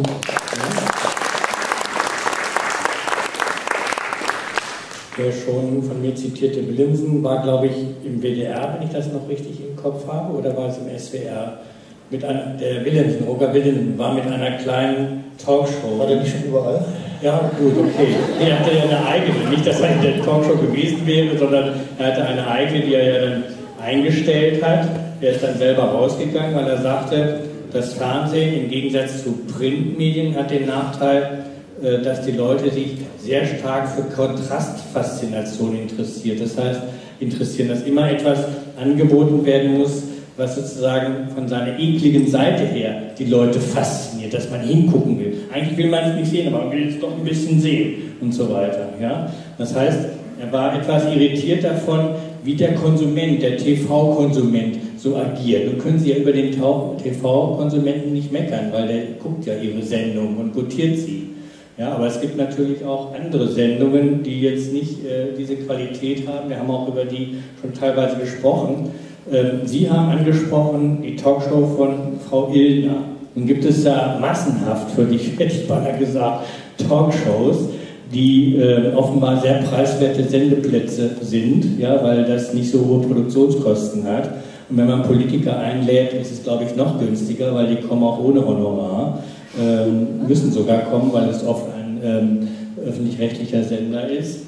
Der schon von mir zitierte Blinsen war, glaube ich, im WDR, wenn ich das noch richtig im Kopf habe, oder war es im SWR? Der Willemsen, Roger Willemsen, war mit einer kleinen Talkshow. War der nicht schon überall? Ja, gut, okay. Er hatte ja eine eigene, nicht, dass er in der Talkshow gewesen wäre, sondern er hatte eine eigene, die er ja dann eingestellt hat. Er ist dann selber rausgegangen, weil er sagte, das Fernsehen im Gegensatz zu Printmedien hat den Nachteil, dass die Leute sich sehr stark für Kontrastfaszination interessieren. Das heißt, dass immer etwas angeboten werden muss, was sozusagen von seiner ekligen Seite her die Leute fasziniert, dass man hingucken will. Eigentlich will man es nicht sehen, aber man will es doch ein bisschen sehen und so weiter. Ja? Das heißt, er war etwas irritiert davon, wie der Konsument, der TV-Konsument so agiert. Nun können Sie ja über den TV-Konsumenten nicht meckern, weil der guckt ja Ihre Sendung und gutiert sie. Ja, aber es gibt natürlich auch andere Sendungen, die jetzt nicht diese Qualität haben. Wir haben auch über die schon teilweise gesprochen. Sie haben angesprochen die Talkshow von Frau Illner. Nun gibt es da massenhaft, hätte ich beinahe gesagt, Talkshows, die offenbar sehr preiswerte Sendeplätze sind, ja, weil das nicht so hohe Produktionskosten hat. Und wenn man Politiker einlädt, ist es, glaube ich, noch günstiger, weil die kommen auch ohne Honorar, müssen sogar kommen, weil es oft ein öffentlich-rechtlicher Sender ist.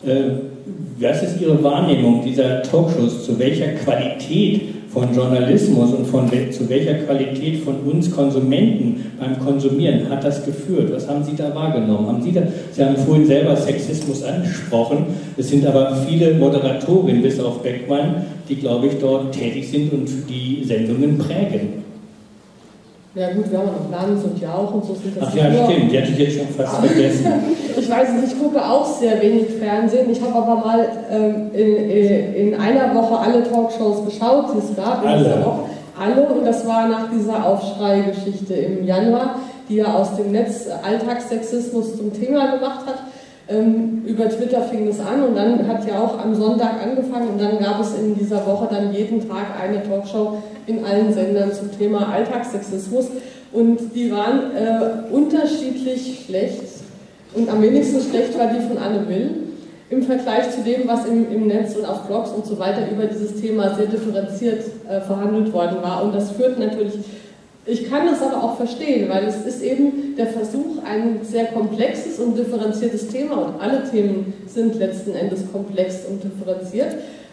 Was ist Ihre Wahrnehmung dieser Talkshows? Zu welcher Qualität von Journalismus und zu welcher Qualität von uns Konsumenten beim Konsumieren hat das geführt? Was haben Sie da wahrgenommen? Sie haben vorhin selber Sexismus angesprochen. Es sind aber viele Moderatorinnen, bis auf Beckmann, die, glaube ich, dort tätig sind und die Sendungen prägen. Ja gut, wir haben noch Lanz und Jauch und so sind das. Ach ja, stimmt, die hatte ich jetzt schon fast vergessen. Ich weiß nicht, ich gucke auch sehr wenig Fernsehen. Ich habe aber mal in einer Woche alle Talkshows geschaut, die es gab. Alle, und das war nach dieser Aufschrei-Geschichte im Januar, die ja aus dem Netz Alltagssexismus zum Thema gemacht hat. Über Twitter fing es an und dann hat ja auch am Sonntag angefangen und dann gab es in dieser Woche dann jeden Tag eine Talkshow in allen Sendern zum Thema Alltagssexismus und die waren unterschiedlich schlecht und am wenigsten schlecht war die von Anne Will im Vergleich zu dem, was im Netz und auf Blogs und so weiter über dieses Thema sehr differenziert verhandelt worden war und das führt natürlich. Ich kann das aber auch verstehen, weil es ist eben der Versuch, ein sehr komplexes und differenziertes Thema, und alle Themen sind letzten Endes komplex und differenziert,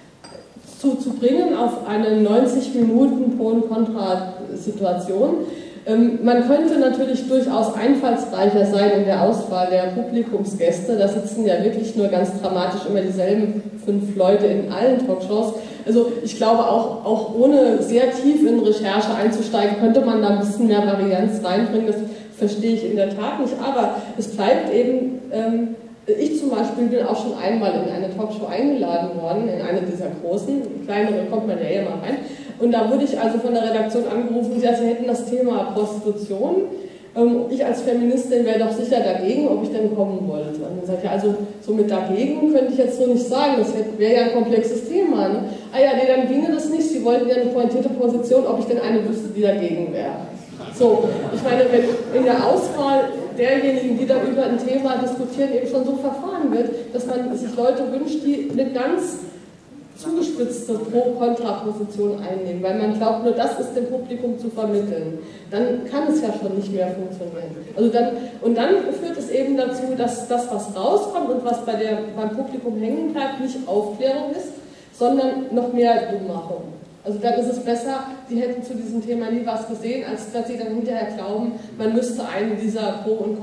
zu bringen auf eine 90 Minuten Pro- und Kontra-Situation. Man könnte natürlich durchaus einfallsreicher sein in der Auswahl der Publikumsgäste. Da sitzen ja wirklich nur ganz dramatisch immer dieselben 5 Leute in allen Talkshows. Also ich glaube, auch ohne sehr tief in Recherche einzusteigen, könnte man da ein bisschen mehr Varianz reinbringen. Das verstehe ich in der Tat nicht. Aber es bleibt eben, ich zum Beispiel bin auch schon einmal in eine Talkshow eingeladen worden, in eine dieser großen, kleinere kommt man ja eher mal rein. Und da wurde ich also von der Redaktion angerufen, sie hätten das Thema Prostitution. Ich als Feministin wäre doch sicher dagegen, ob ich denn kommen wollte. Und dann sagt ja, also so mit dagegen könnte ich jetzt so nicht sagen, das wäre ja ein komplexes Thema. Ne? Ah ja, nee, dann ginge das nicht, sie wollten ja eine pointierte Position, ob ich denn eine wüsste, die dagegen wäre. So, ich meine, wenn in der Auswahl derjenigen, die da über ein Thema diskutieren, eben schon so verfahren wird, dass man sich Leute wünscht, die eine ganz zugespitzte Pro-Kontra-Position einnehmen, weil man glaubt, nur das ist dem Publikum zu vermitteln, dann kann es ja schon nicht mehr funktionieren. Also dann führt es eben dazu, dass das, was rauskommt und was beim Publikum hängen bleibt, nicht Aufklärung ist, sondern noch mehr Dummachung. Also dann ist es besser, die hätten zu diesem Thema nie was gesehen, als dass sie dann hinterher glauben, man müsste eine dieser Pro- und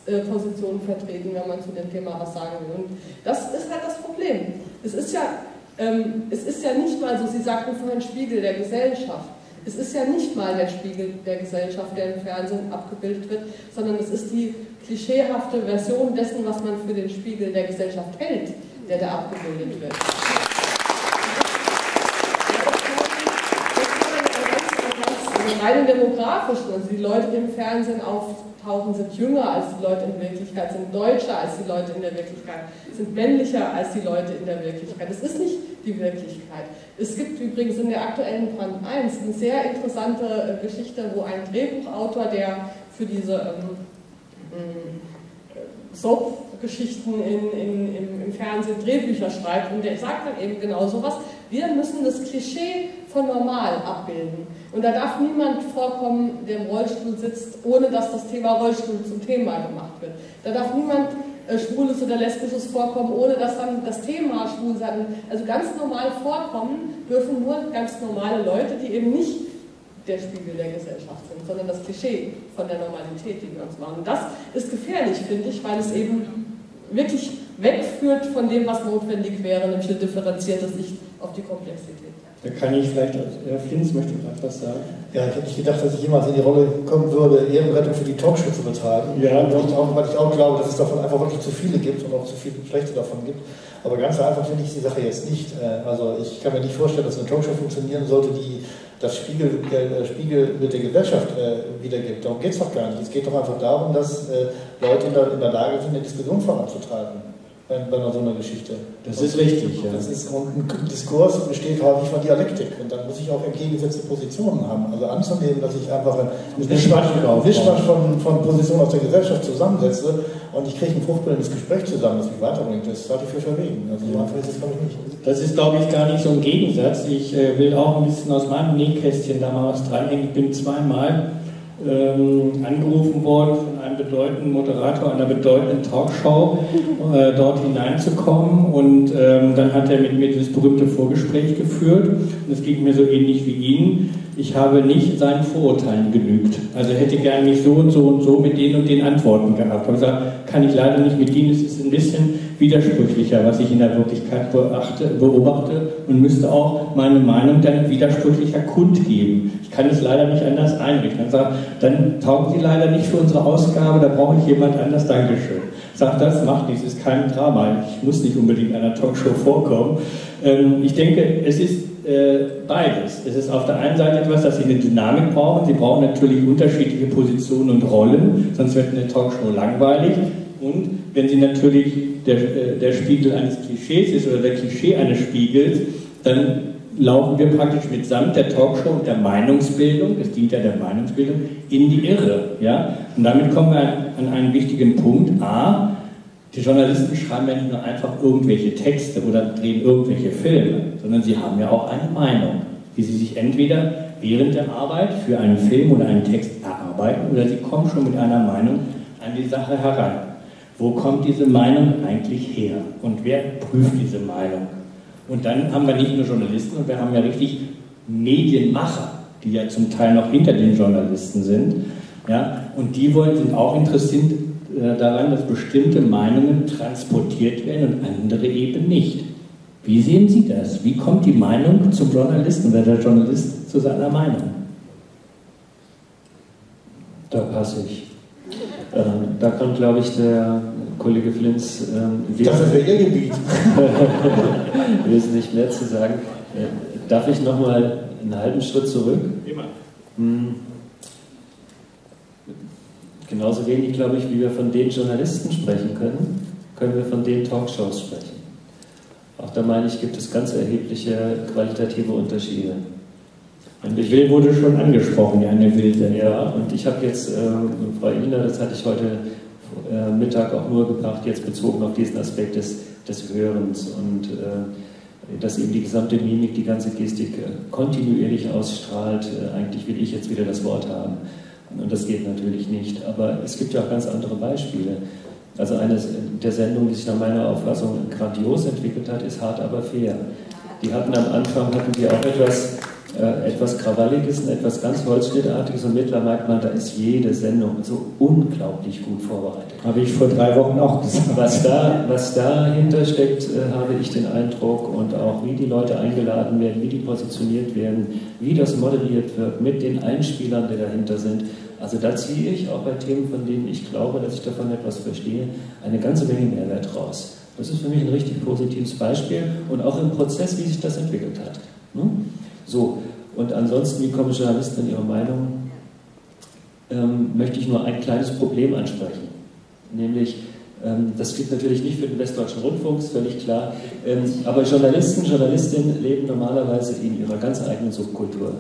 Kontra-Positionen vertreten, wenn man zu dem Thema was sagen will. Und das ist halt das Problem. Es ist ja Es ist ja nicht mal so, Sie sagten vorhin Spiegel der Gesellschaft. Es ist ja nicht mal der Spiegel der Gesellschaft, der im Fernsehen abgebildet wird, sondern es ist die klischeehafte Version dessen, was man für den Spiegel der Gesellschaft hält, der da abgebildet wird. Rein demografisch, also die Leute, die im Fernsehen auftauchen, sind jünger als die Leute in Wirklichkeit, sind deutscher als die Leute in der Wirklichkeit, sind männlicher als die Leute in der Wirklichkeit. Es ist nicht die Wirklichkeit. Es gibt übrigens in der aktuellen Brand 1 eine sehr interessante Geschichte, wo ein Drehbuchautor, der für diese Soap-Geschichten im Fernsehen Drehbücher schreibt, und der sagt dann eben genau sowas: Wir müssen das Klischee von normal abbilden. Und da darf niemand vorkommen, der im Rollstuhl sitzt, ohne dass das Thema Rollstuhl zum Thema gemacht wird. Da darf niemand Schwules oder Lesbisches vorkommen, ohne dass dann das Thema schwul sein. Also ganz normal vorkommen dürfen nur ganz normale Leute, die eben nicht der Spiegel der Gesellschaft sind, sondern das Klischee von der Normalität, die wir uns machen. Und das ist gefährlich, finde ich, weil es eben wirklich wegführt von dem, was notwendig wäre, nämlich eine differenzierte Sicht auf die Komplexität. Da kann ich vielleicht, Herr Flinz möchte gerade was sagen. Ja, ich hätte nicht gedacht, dass ich jemals in die Rolle kommen würde, Ehrenrettung für die Talkshow zu betreiben. Ja, weil ich auch glaube, dass es davon einfach wirklich zu viele gibt und auch zu viele schlechte davon gibt. Aber ganz einfach finde ich die Sache jetzt nicht. Also ich kann mir nicht vorstellen, dass eine Talkshow funktionieren sollte, die das Spiegelbild der Gesellschaft wiedergibt. Darum geht es doch gar nicht. Es geht doch einfach darum, dass Leute in der Lage sind, eine Diskussion voranzutreiben. Bei so einer Geschichte. Das ist richtig, ja. Und ein Diskurs besteht häufig von Dialektik, und dann muss ich auch entgegengesetzte Positionen haben. Also anzunehmen, dass ich einfach einen Mischmasch von Positionen aus der Gesellschaft zusammensetze und ich kriege ein fruchtbares Gespräch zusammen, das mich weiterbringt, das halte ich für verwegen. Also so einfach ist es, glaube ich, nicht. Das ist, glaube ich, gar nicht so ein Gegensatz. Ich will auch ein bisschen aus meinem Nähkästchen da mal was dranhängen. Ich bin zweimal angerufen worden von einem bedeutenden Moderator einer bedeutenden Talkshow, dort hineinzukommen, und dann hat er mit mir dieses berühmte Vorgespräch geführt, und es ging mir so ähnlich wie Ihnen. Ich habe nicht seinen Vorurteilen genügt. Also hätte gerne mich so und so und so mit den und den Antworten gehabt. Aber gesagt, kann ich leider nicht mit Ihnen. Es ist ein bisschen widersprüchlicher, was ich in der Wirklichkeit beobachte, und müsste auch meine Meinung dann widersprüchlicher kundgeben. Ich kann es leider nicht anders einrichten. Dann taugen Sie leider nicht für unsere Ausgabe, da brauche ich jemand anders, Dankeschön. Sagt, das macht nichts, ist kein Drama. Ich muss nicht unbedingt in einer Talkshow vorkommen. Ich denke, es ist beides. Es ist auf der einen Seite etwas, dass Sie eine Dynamik brauchen. Sie brauchen natürlich unterschiedliche Positionen und Rollen, sonst wird eine Talkshow langweilig. Und wenn Sie natürlich der Spiegel eines Klischees ist oder der Klischee eines Spiegels, dann laufen wir praktisch mitsamt der Talkshow und der Meinungsbildung, es dient ja der Meinungsbildung, in die Irre. Ja? Und damit kommen wir an einen wichtigen Punkt. A, die Journalisten schreiben ja nicht nur einfach irgendwelche Texte oder drehen irgendwelche Filme, sondern sie haben ja auch eine Meinung, die sie sich entweder während der Arbeit für einen Film oder einen Text erarbeiten, oder sie kommen schon mit einer Meinung an die Sache heran. Wo kommt diese Meinung eigentlich her? Und wer prüft diese Meinung? Und dann haben wir nicht nur Journalisten, und wir haben ja richtig Medienmacher, die ja zum Teil noch hinter den Journalisten sind. Ja? Und die sind auch interessiert daran, dass bestimmte Meinungen transportiert werden und andere eben nicht. Wie sehen Sie das? Wie kommt die Meinung zum Journalisten oder der Journalist zu seiner Meinung? Da passe ich. Da kann, glaube ich, der Kollege Flinz wesentlich mehr zu sagen. Darf ich nochmal einen halben Schritt zurück? Immer. Genauso wenig, glaube ich, wie wir von den Journalisten sprechen können, können wir von den Talkshows sprechen. Auch da meine ich, gibt es ganz erhebliche qualitative Unterschiede. Und Will wurde schon angesprochen, ja, eine Wilde. Ja, und ich habe jetzt, Frau Illner, das hatte ich heute Mittag auch nur gebracht, jetzt bezogen auf diesen Aspekt des Hörens, und dass eben die gesamte Mimik, die ganze Gestik kontinuierlich ausstrahlt. Eigentlich will ich jetzt wieder das Wort haben. Und das geht natürlich nicht. Aber es gibt ja auch ganz andere Beispiele. Also eine der Sendungen, die sich nach meiner Auffassung grandios entwickelt hat, ist Hart aber fair. Die hatten am Anfang auch etwas etwas Krawalliges und etwas ganz Holzschnittartiges und mittlerweile merkt man, da ist jede Sendung so unglaublich gut vorbereitet. Habe ich vor 3 Wochen auch gesagt. Was dahinter steckt, habe ich den Eindruck, und auch wie die Leute eingeladen werden, wie die positioniert werden, wie das moderiert wird, mit den Einspielern, die dahinter sind. Also da ziehe ich auch bei Themen, von denen ich glaube, dass ich davon etwas verstehe, eine ganze Menge Mehrwert raus. Das ist für mich ein richtig positives Beispiel und auch im Prozess, wie sich das entwickelt hat. So, und ansonsten, wie kommen Journalisten in ihre Meinung? Möchte ich nur ein kleines Problem ansprechen. Nämlich, das gilt natürlich nicht für den Westdeutschen Rundfunk, ist völlig klar, aber Journalisten, Journalistinnen leben normalerweise in ihrer ganz eigenen Subkultur.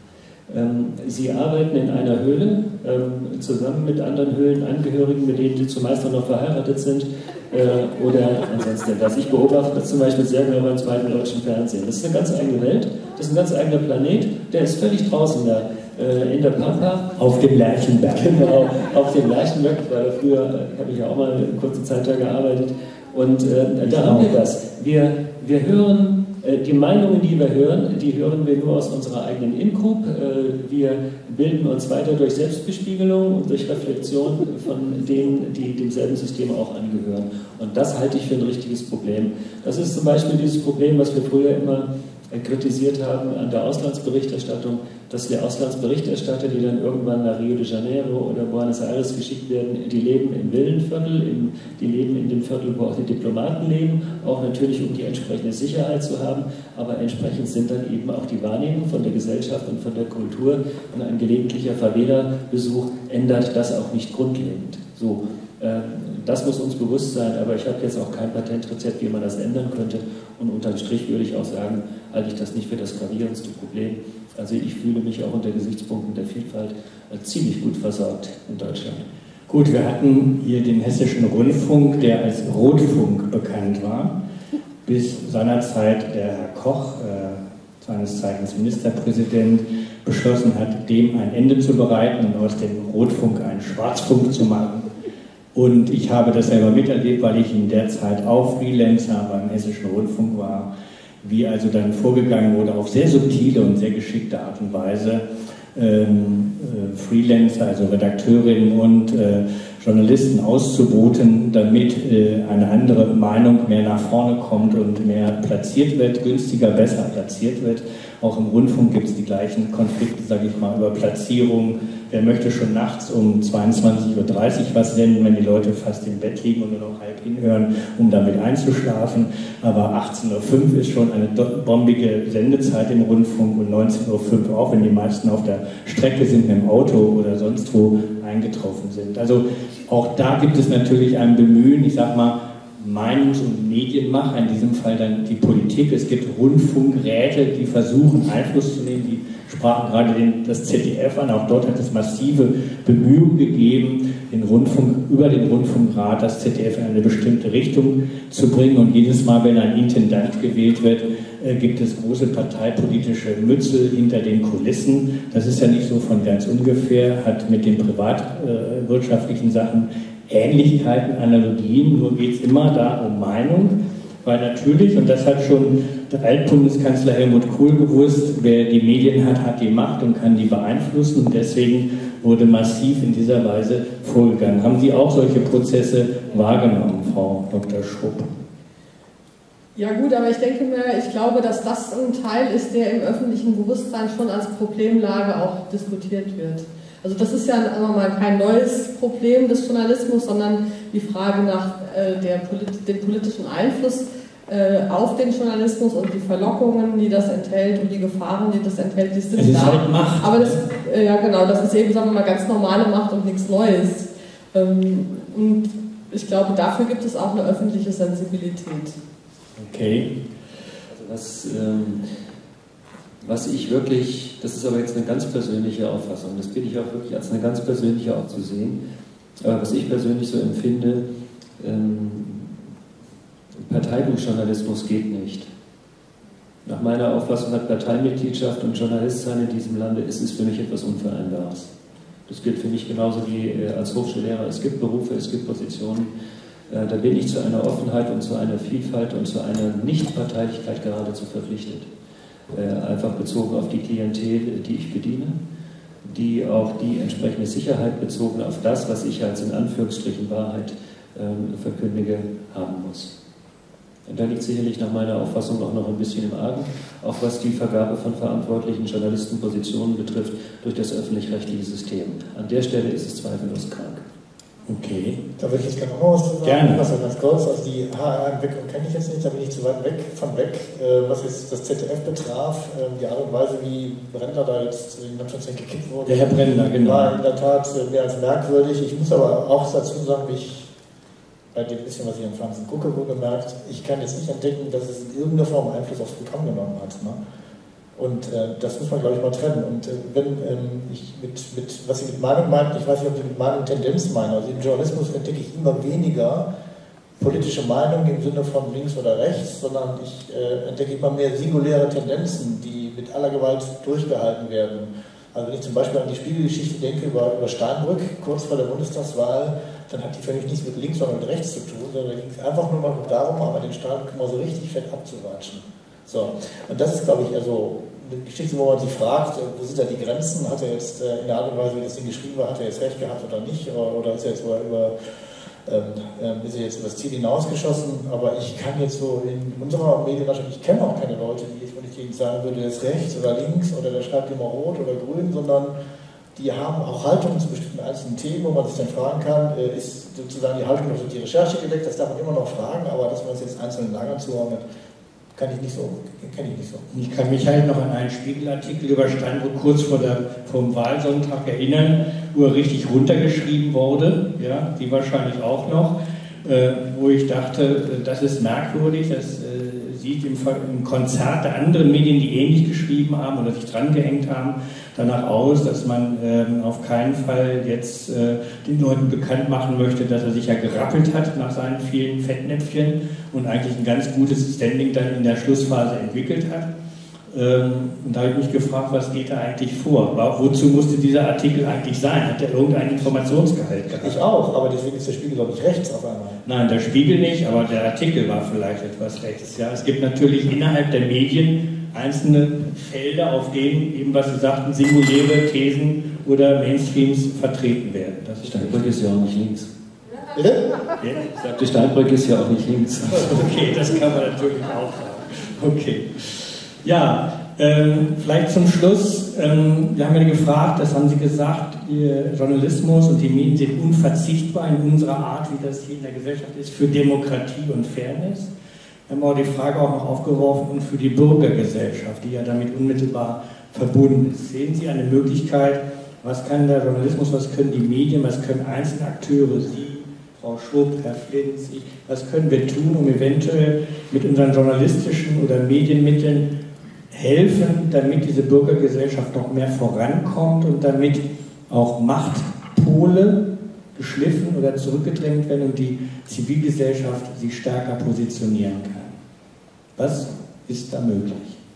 Sie arbeiten in einer Höhle, zusammen mit anderen Höhlenangehörigen, mit denen sie zumeist auch noch verheiratet sind, oder ansonsten das. Ich beobachte das zum Beispiel sehr genau beim zweiten deutschen Fernsehen. Das ist eine ganz eigene Welt, das ist ein ganz eigener Planet, der ist völlig draußen da. In der Pampa. Auf dem Lerchenberg. Genau, auf dem Lerchenberg, weil da früher habe ich ja auch mal eine kurze Zeit da gearbeitet. Und da haben wir das. Wir hören, die Meinungen, die wir hören, die hören wir nur aus unserer eigenen In-Group. Wir bilden uns weiter durch Selbstbespiegelung und durch Reflexion von denen, die demselben System auch angehören. Und das halte ich für ein richtiges Problem. Das ist zum Beispiel dieses Problem, was wir früher immer kritisiert haben an der Auslandsberichterstattung, dass die Auslandsberichterstatter, die dann irgendwann nach Rio de Janeiro oder Buenos Aires geschickt werden, die leben im Villenviertel, die leben in dem Viertel, wo auch die Diplomaten leben, auch natürlich um die entsprechende Sicherheit zu haben, aber entsprechend sind dann eben auch die Wahrnehmung von der Gesellschaft und von der Kultur, und ein gelegentlicher Favela-Besuch ändert das auch nicht grundlegend. So, das muss uns bewusst sein, aber ich habe jetzt auch kein Patentrezept, wie man das ändern könnte, und unterm Strich würde ich auch sagen, halte ich das nicht für das gravierendste Problem. Also ich fühle mich auch unter Gesichtspunkten der Vielfalt ziemlich gut versorgt in Deutschland. Gut, wir hatten hier den Hessischen Rundfunk, der als Rotfunk bekannt war, bis seinerzeit der Herr Koch, seines Zeichens Ministerpräsident, beschlossen hat, dem ein Ende zu bereiten und aus dem Rotfunk einen Schwarzfunk zu machen. Und ich habe das selber miterlebt, weil ich in der Zeit auch Freelancer beim Hessischen Rundfunk war, wie also dann vorgegangen wurde auf sehr subtile und sehr geschickte Art und Weise, Freelancer, also Redakteurinnen und Journalisten auszuboten, damit eine andere Meinung mehr nach vorne kommt und mehr platziert wird, günstiger, besser platziert wird. Auch im Rundfunk gibt es die gleichen Konflikte, sage ich mal, über Platzierung. Wer möchte schon nachts um 22:30 Uhr was senden, wenn die Leute fast im Bett liegen und nur noch halb hinhören, um damit einzuschlafen. Aber 18:05 Uhr ist schon eine bombige Sendezeit im Rundfunk und 19:05 Uhr auch, wenn die meisten auf der Strecke sind, mit dem Auto oder sonst wo eingetroffen sind. Also auch da gibt es natürlich ein Bemühen, ich sage mal, Meinungs- und Medienmacher, in diesem Fall dann die Politik. Es gibt Rundfunkräte, die versuchen, Einfluss zu nehmen. Die sprachen gerade das ZDF an. Auch dort hat es massive Bemühungen gegeben, über den Rundfunkrat das ZDF in eine bestimmte Richtung zu bringen. Und jedes Mal, wenn ein Intendant gewählt wird, gibt es große parteipolitische Mütze hinter den Kulissen. Das ist ja nicht so von ganz ungefähr, hat mit den privatwirtschaftlichen Sachen Ähnlichkeiten, Analogien, nur geht es immer da um Meinung, weil natürlich, und das hat schon der Altbundeskanzler Helmut Kohl gewusst, wer die Medien hat, hat die Macht und kann die beeinflussen, und deswegen wurde massiv in dieser Weise vorgegangen. Haben Sie auch solche Prozesse wahrgenommen, Frau Dr. Schrupp? Ja gut, aber ich glaube, dass das ein Teil ist, der im öffentlichen Bewusstsein schon als Problemlage auch diskutiert wird. Also das ist ja kein neues Problem des Journalismus, sondern die Frage nach dem politischen Einfluss auf den Journalismus und die Verlockungen, die das enthält, und die Gefahren, die das enthält, die sind da. Halt Macht. Aber das ist eben, sagen wir mal, ganz normale Macht und nichts Neues. Und ich glaube, dafür gibt es auch eine öffentliche Sensibilität. Okay. Also was ich wirklich, das ist aber jetzt eine ganz persönliche Auffassung, das bitte ich auch wirklich als eine ganz persönliche auch zu sehen, aber was ich persönlich so empfinde, Parteibuchjournalismus geht nicht. Nach meiner Auffassung hat Parteimitgliedschaft und Journalistsein in diesem Lande, ist für mich etwas Unvereinbares. Das gilt für mich genauso wie als Hochschullehrer. Es gibt Berufe, es gibt Positionen, da bin ich zu einer Offenheit und zu einer Vielfalt und zu einer Nichtparteilichkeit geradezu verpflichtet. einfach bezogen auf die Klientel, die ich bediene, die auch die entsprechende Sicherheit bezogen auf das, was ich als in Anführungsstrichen Wahrheit verkündige, haben muss. Und da liegt sicherlich nach meiner Auffassung auch noch ein bisschen im Argen, auch was die Vergabe von verantwortlichen Journalistenpositionen betrifft, durch das öffentlich-rechtliche System. An der Stelle ist es zweifellos krank. Okay. Da würde ich jetzt gerne noch was zu sagen. Gerne. Also ganz kurz, also die HR-Entwicklung kenne ich jetzt nicht, da bin ich zu weit weg von weg. Was jetzt das ZDF betraf, die Art und Weise, wie Brender da jetzt in Norddeutschland gekickt wurde, Der Herr Brender, genau. war in der Tat mehr als merkwürdig. Ich muss aber auch dazu sagen, ich bei dem bisschen, was ich am Fernsehen gucke, gemerkt, ich kann jetzt nicht entdecken, dass es in irgendeiner Form Einfluss aufs Programm genommen hat. Ne? Und das muss man, glaube ich, mal trennen. Und wenn ich was Sie mit Meinung meinen, ich weiß nicht, ob Sie mit Meinung Tendenz meinen, also im Journalismus entdecke ich immer weniger politische Meinung im Sinne von links oder rechts, sondern ich entdecke immer mehr singuläre Tendenzen, die mit aller Gewalt durchgehalten werden. Also wenn ich zum Beispiel an die Spiegelgeschichte denke über Steinbrück, kurz vor der Bundestagswahl, dann hat die für mich nichts mit links, sondern mit rechts zu tun, sondern da ging es einfach nur mal darum, aber den Steinbrück mal so richtig fett abzuwatschen. So. Und das ist, glaube ich, also eine Geschichte, wo man sich fragt, wo sind da die Grenzen? Hat er jetzt in der Art und Weise, wie das Ding geschrieben war, hat er jetzt recht gehabt oder nicht? Oder ist er jetzt über das Ziel hinausgeschossen? Aber ich kann jetzt so in unserer Medienlandschaft, ich kenne auch keine Leute, die jetzt, wenn ich denen sagen würde, der ist rechts oder links oder der schreibt immer rot oder grün, sondern die haben auch Haltungen zu bestimmten einzelnen Themen, wo man sich dann fragen kann, ist sozusagen die Haltung durch die Recherche gedeckt, das darf man immer noch fragen, aber dass man es jetzt einzelnen Lagern zuordnet, kenne ich nicht so. Ich kann mich halt noch an einen Spiegelartikel über Steinbrück kurz vom Wahlsonntag erinnern, wo er richtig runtergeschrieben wurde, ja, die wahrscheinlich auch noch, wo ich dachte, das ist merkwürdig, das sieht im Konzert der anderen Medien, die ähnlich geschrieben haben oder sich dran gehängt haben, danach aus, dass man auf keinen Fall jetzt den Leuten bekannt machen möchte, dass er sich ja gerappelt hat nach seinen vielen Fettnäpfchen und eigentlich ein ganz gutes Standing dann in der Schlussphase entwickelt hat. Und da habe ich mich gefragt, was geht da eigentlich vor? Wozu musste dieser Artikel eigentlich sein? Hat er irgendeinen Informationsgehalt gehabt? Ich auch, aber deswegen ist der Spiegel, glaube ich, rechts auf einmal. Nein, der Spiegel nicht, aber der Artikel war vielleicht etwas rechts. Ja, es gibt natürlich innerhalb der Medien einzelne Felder, auf denen eben, was Sie sagten, singuläre Thesen oder Mainstreams vertreten werden. Steinbrück ist ja auch nicht links. Bitte? Ich sagte, Steinbrück ist ja auch nicht links. Okay, das kann man natürlich auch sagen. Okay. Ja, vielleicht zum Schluss, wir haben ja gefragt, das haben Sie gesagt, Journalismus und die Medien sind unverzichtbar in unserer Art, wie das hier in der Gesellschaft ist, für Demokratie und Fairness. Wir haben auch die Frage auch noch aufgeworfen und für die Bürgergesellschaft, die ja damit unmittelbar verbunden ist. Sehen Sie eine Möglichkeit, was kann der Journalismus, was können die Medien, was können einzelne Akteure, Sie, Frau Schrupp, Herr Flinz, was können wir tun, um eventuell mit unseren journalistischen oder Medienmitteln helfen, damit diese Bürgergesellschaft noch mehr vorankommt und damit auch Machtpole geschliffen oder zurückgedrängt werden und die Zivilgesellschaft sich stärker positionieren kann. Was ist da möglich?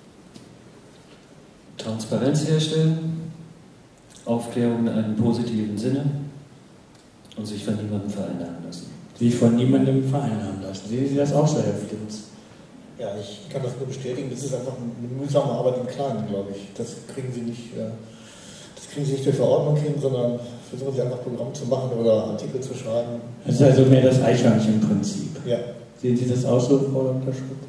Transparenz herstellen, Aufklärung in einem positiven Sinne und sich von niemandem vereinnahmen lassen. Sich von niemandem vereinnahmen lassen. Sehen Sie das auch so, Herr Flinz? Ja, ich kann das nur bestätigen. Das ist einfach eine mühsame Arbeit im Kleinen, glaube ich. Das kriegen Sie nicht durch Verordnung hin, sondern versuchen Sie einfach Programm zu machen oder Artikel zu schreiben. Das ist also mehr das Eichhörnchen-Prinzip. Ja. Sehen Sie das auch so, Frau Dr. Schrupp?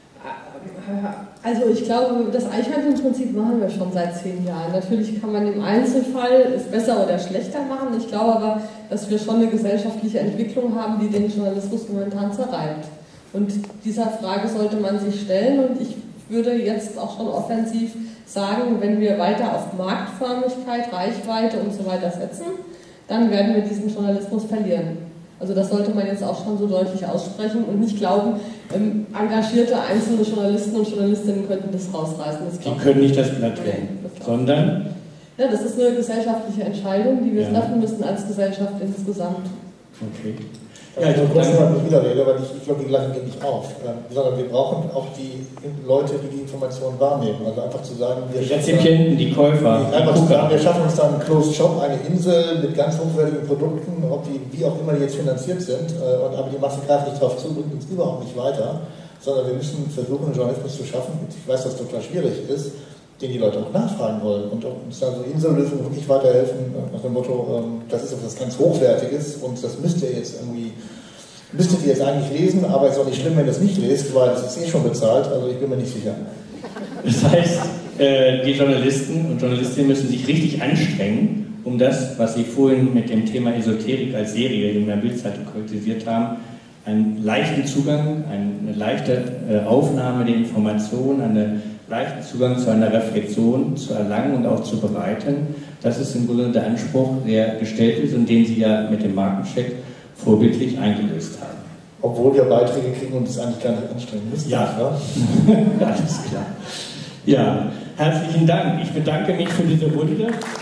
Also ich glaube, das Eichhörnchen-Prinzip machen wir schon seit 10 Jahren. Natürlich kann man im Einzelfall es besser oder schlechter machen. Ich glaube aber, dass wir schon eine gesellschaftliche Entwicklung haben, die den Journalismus momentan zerreibt. Und dieser Frage sollte man sich stellen und ich würde jetzt auch schon offensiv sagen, wenn wir weiter auf Marktförmigkeit, Reichweite und so weiter setzen, dann werden wir diesen Journalismus verlieren. Also das sollte man jetzt auch schon so deutlich aussprechen und nicht glauben, engagierte einzelne Journalisten und Journalistinnen könnten das rausreißen. Die können nicht das Blatt wenden, sondern? Ja, das ist eine gesellschaftliche Entscheidung, die wir treffen müssen als Gesellschaft insgesamt. Okay. Ja, ich muss nicht wieder reden, weil ich glaube, die Gleichen gehen nicht auf. Sondern wir brauchen auch die Leute, die die Informationen wahrnehmen. Also einfach zu sagen, die Rezipienten, die Käufer. Einfach zu sagen, wir schaffen uns dann einen Closed Shop, eine Insel mit ganz hochwertigen Produkten, ob die, wie auch immer die jetzt finanziert sind, aber die Masse greift nicht drauf zu, bringt uns überhaupt nicht weiter. sondern wir müssen versuchen, einen Journalismus zu schaffen, ich weiß, dass das total schwierig ist, den die Leute auch nachfragen wollen und uns also Insellösungen wirklich weiterhelfen, nach dem Motto, das ist etwas ganz Hochwertiges und das müsstet ihr jetzt eigentlich lesen, aber es ist auch nicht schlimm, wenn ihr es nicht lest, weil es ist eh schon bezahlt, also ich bin mir nicht sicher. Das heißt, die Journalisten und Journalistinnen müssen sich richtig anstrengen, um das, was Sie vorhin mit dem Thema Esoterik als Serie in der Bildzeitung kritisiert haben, einen leichten Zugang, eine leichte Aufnahme der Informationen, einen leichten Zugang zu einer Reflexion zu erlangen und auch zu bereiten. Das ist im Grunde der Anspruch, der gestellt ist und den Sie ja mit dem Markencheck vorbildlich eingelöst haben. Obwohl wir Beiträge kriegen und es eigentlich gar nicht anstrengen müssen. Ja, alles klar. Ja, herzlichen Dank. Ich bedanke mich für diese Runde.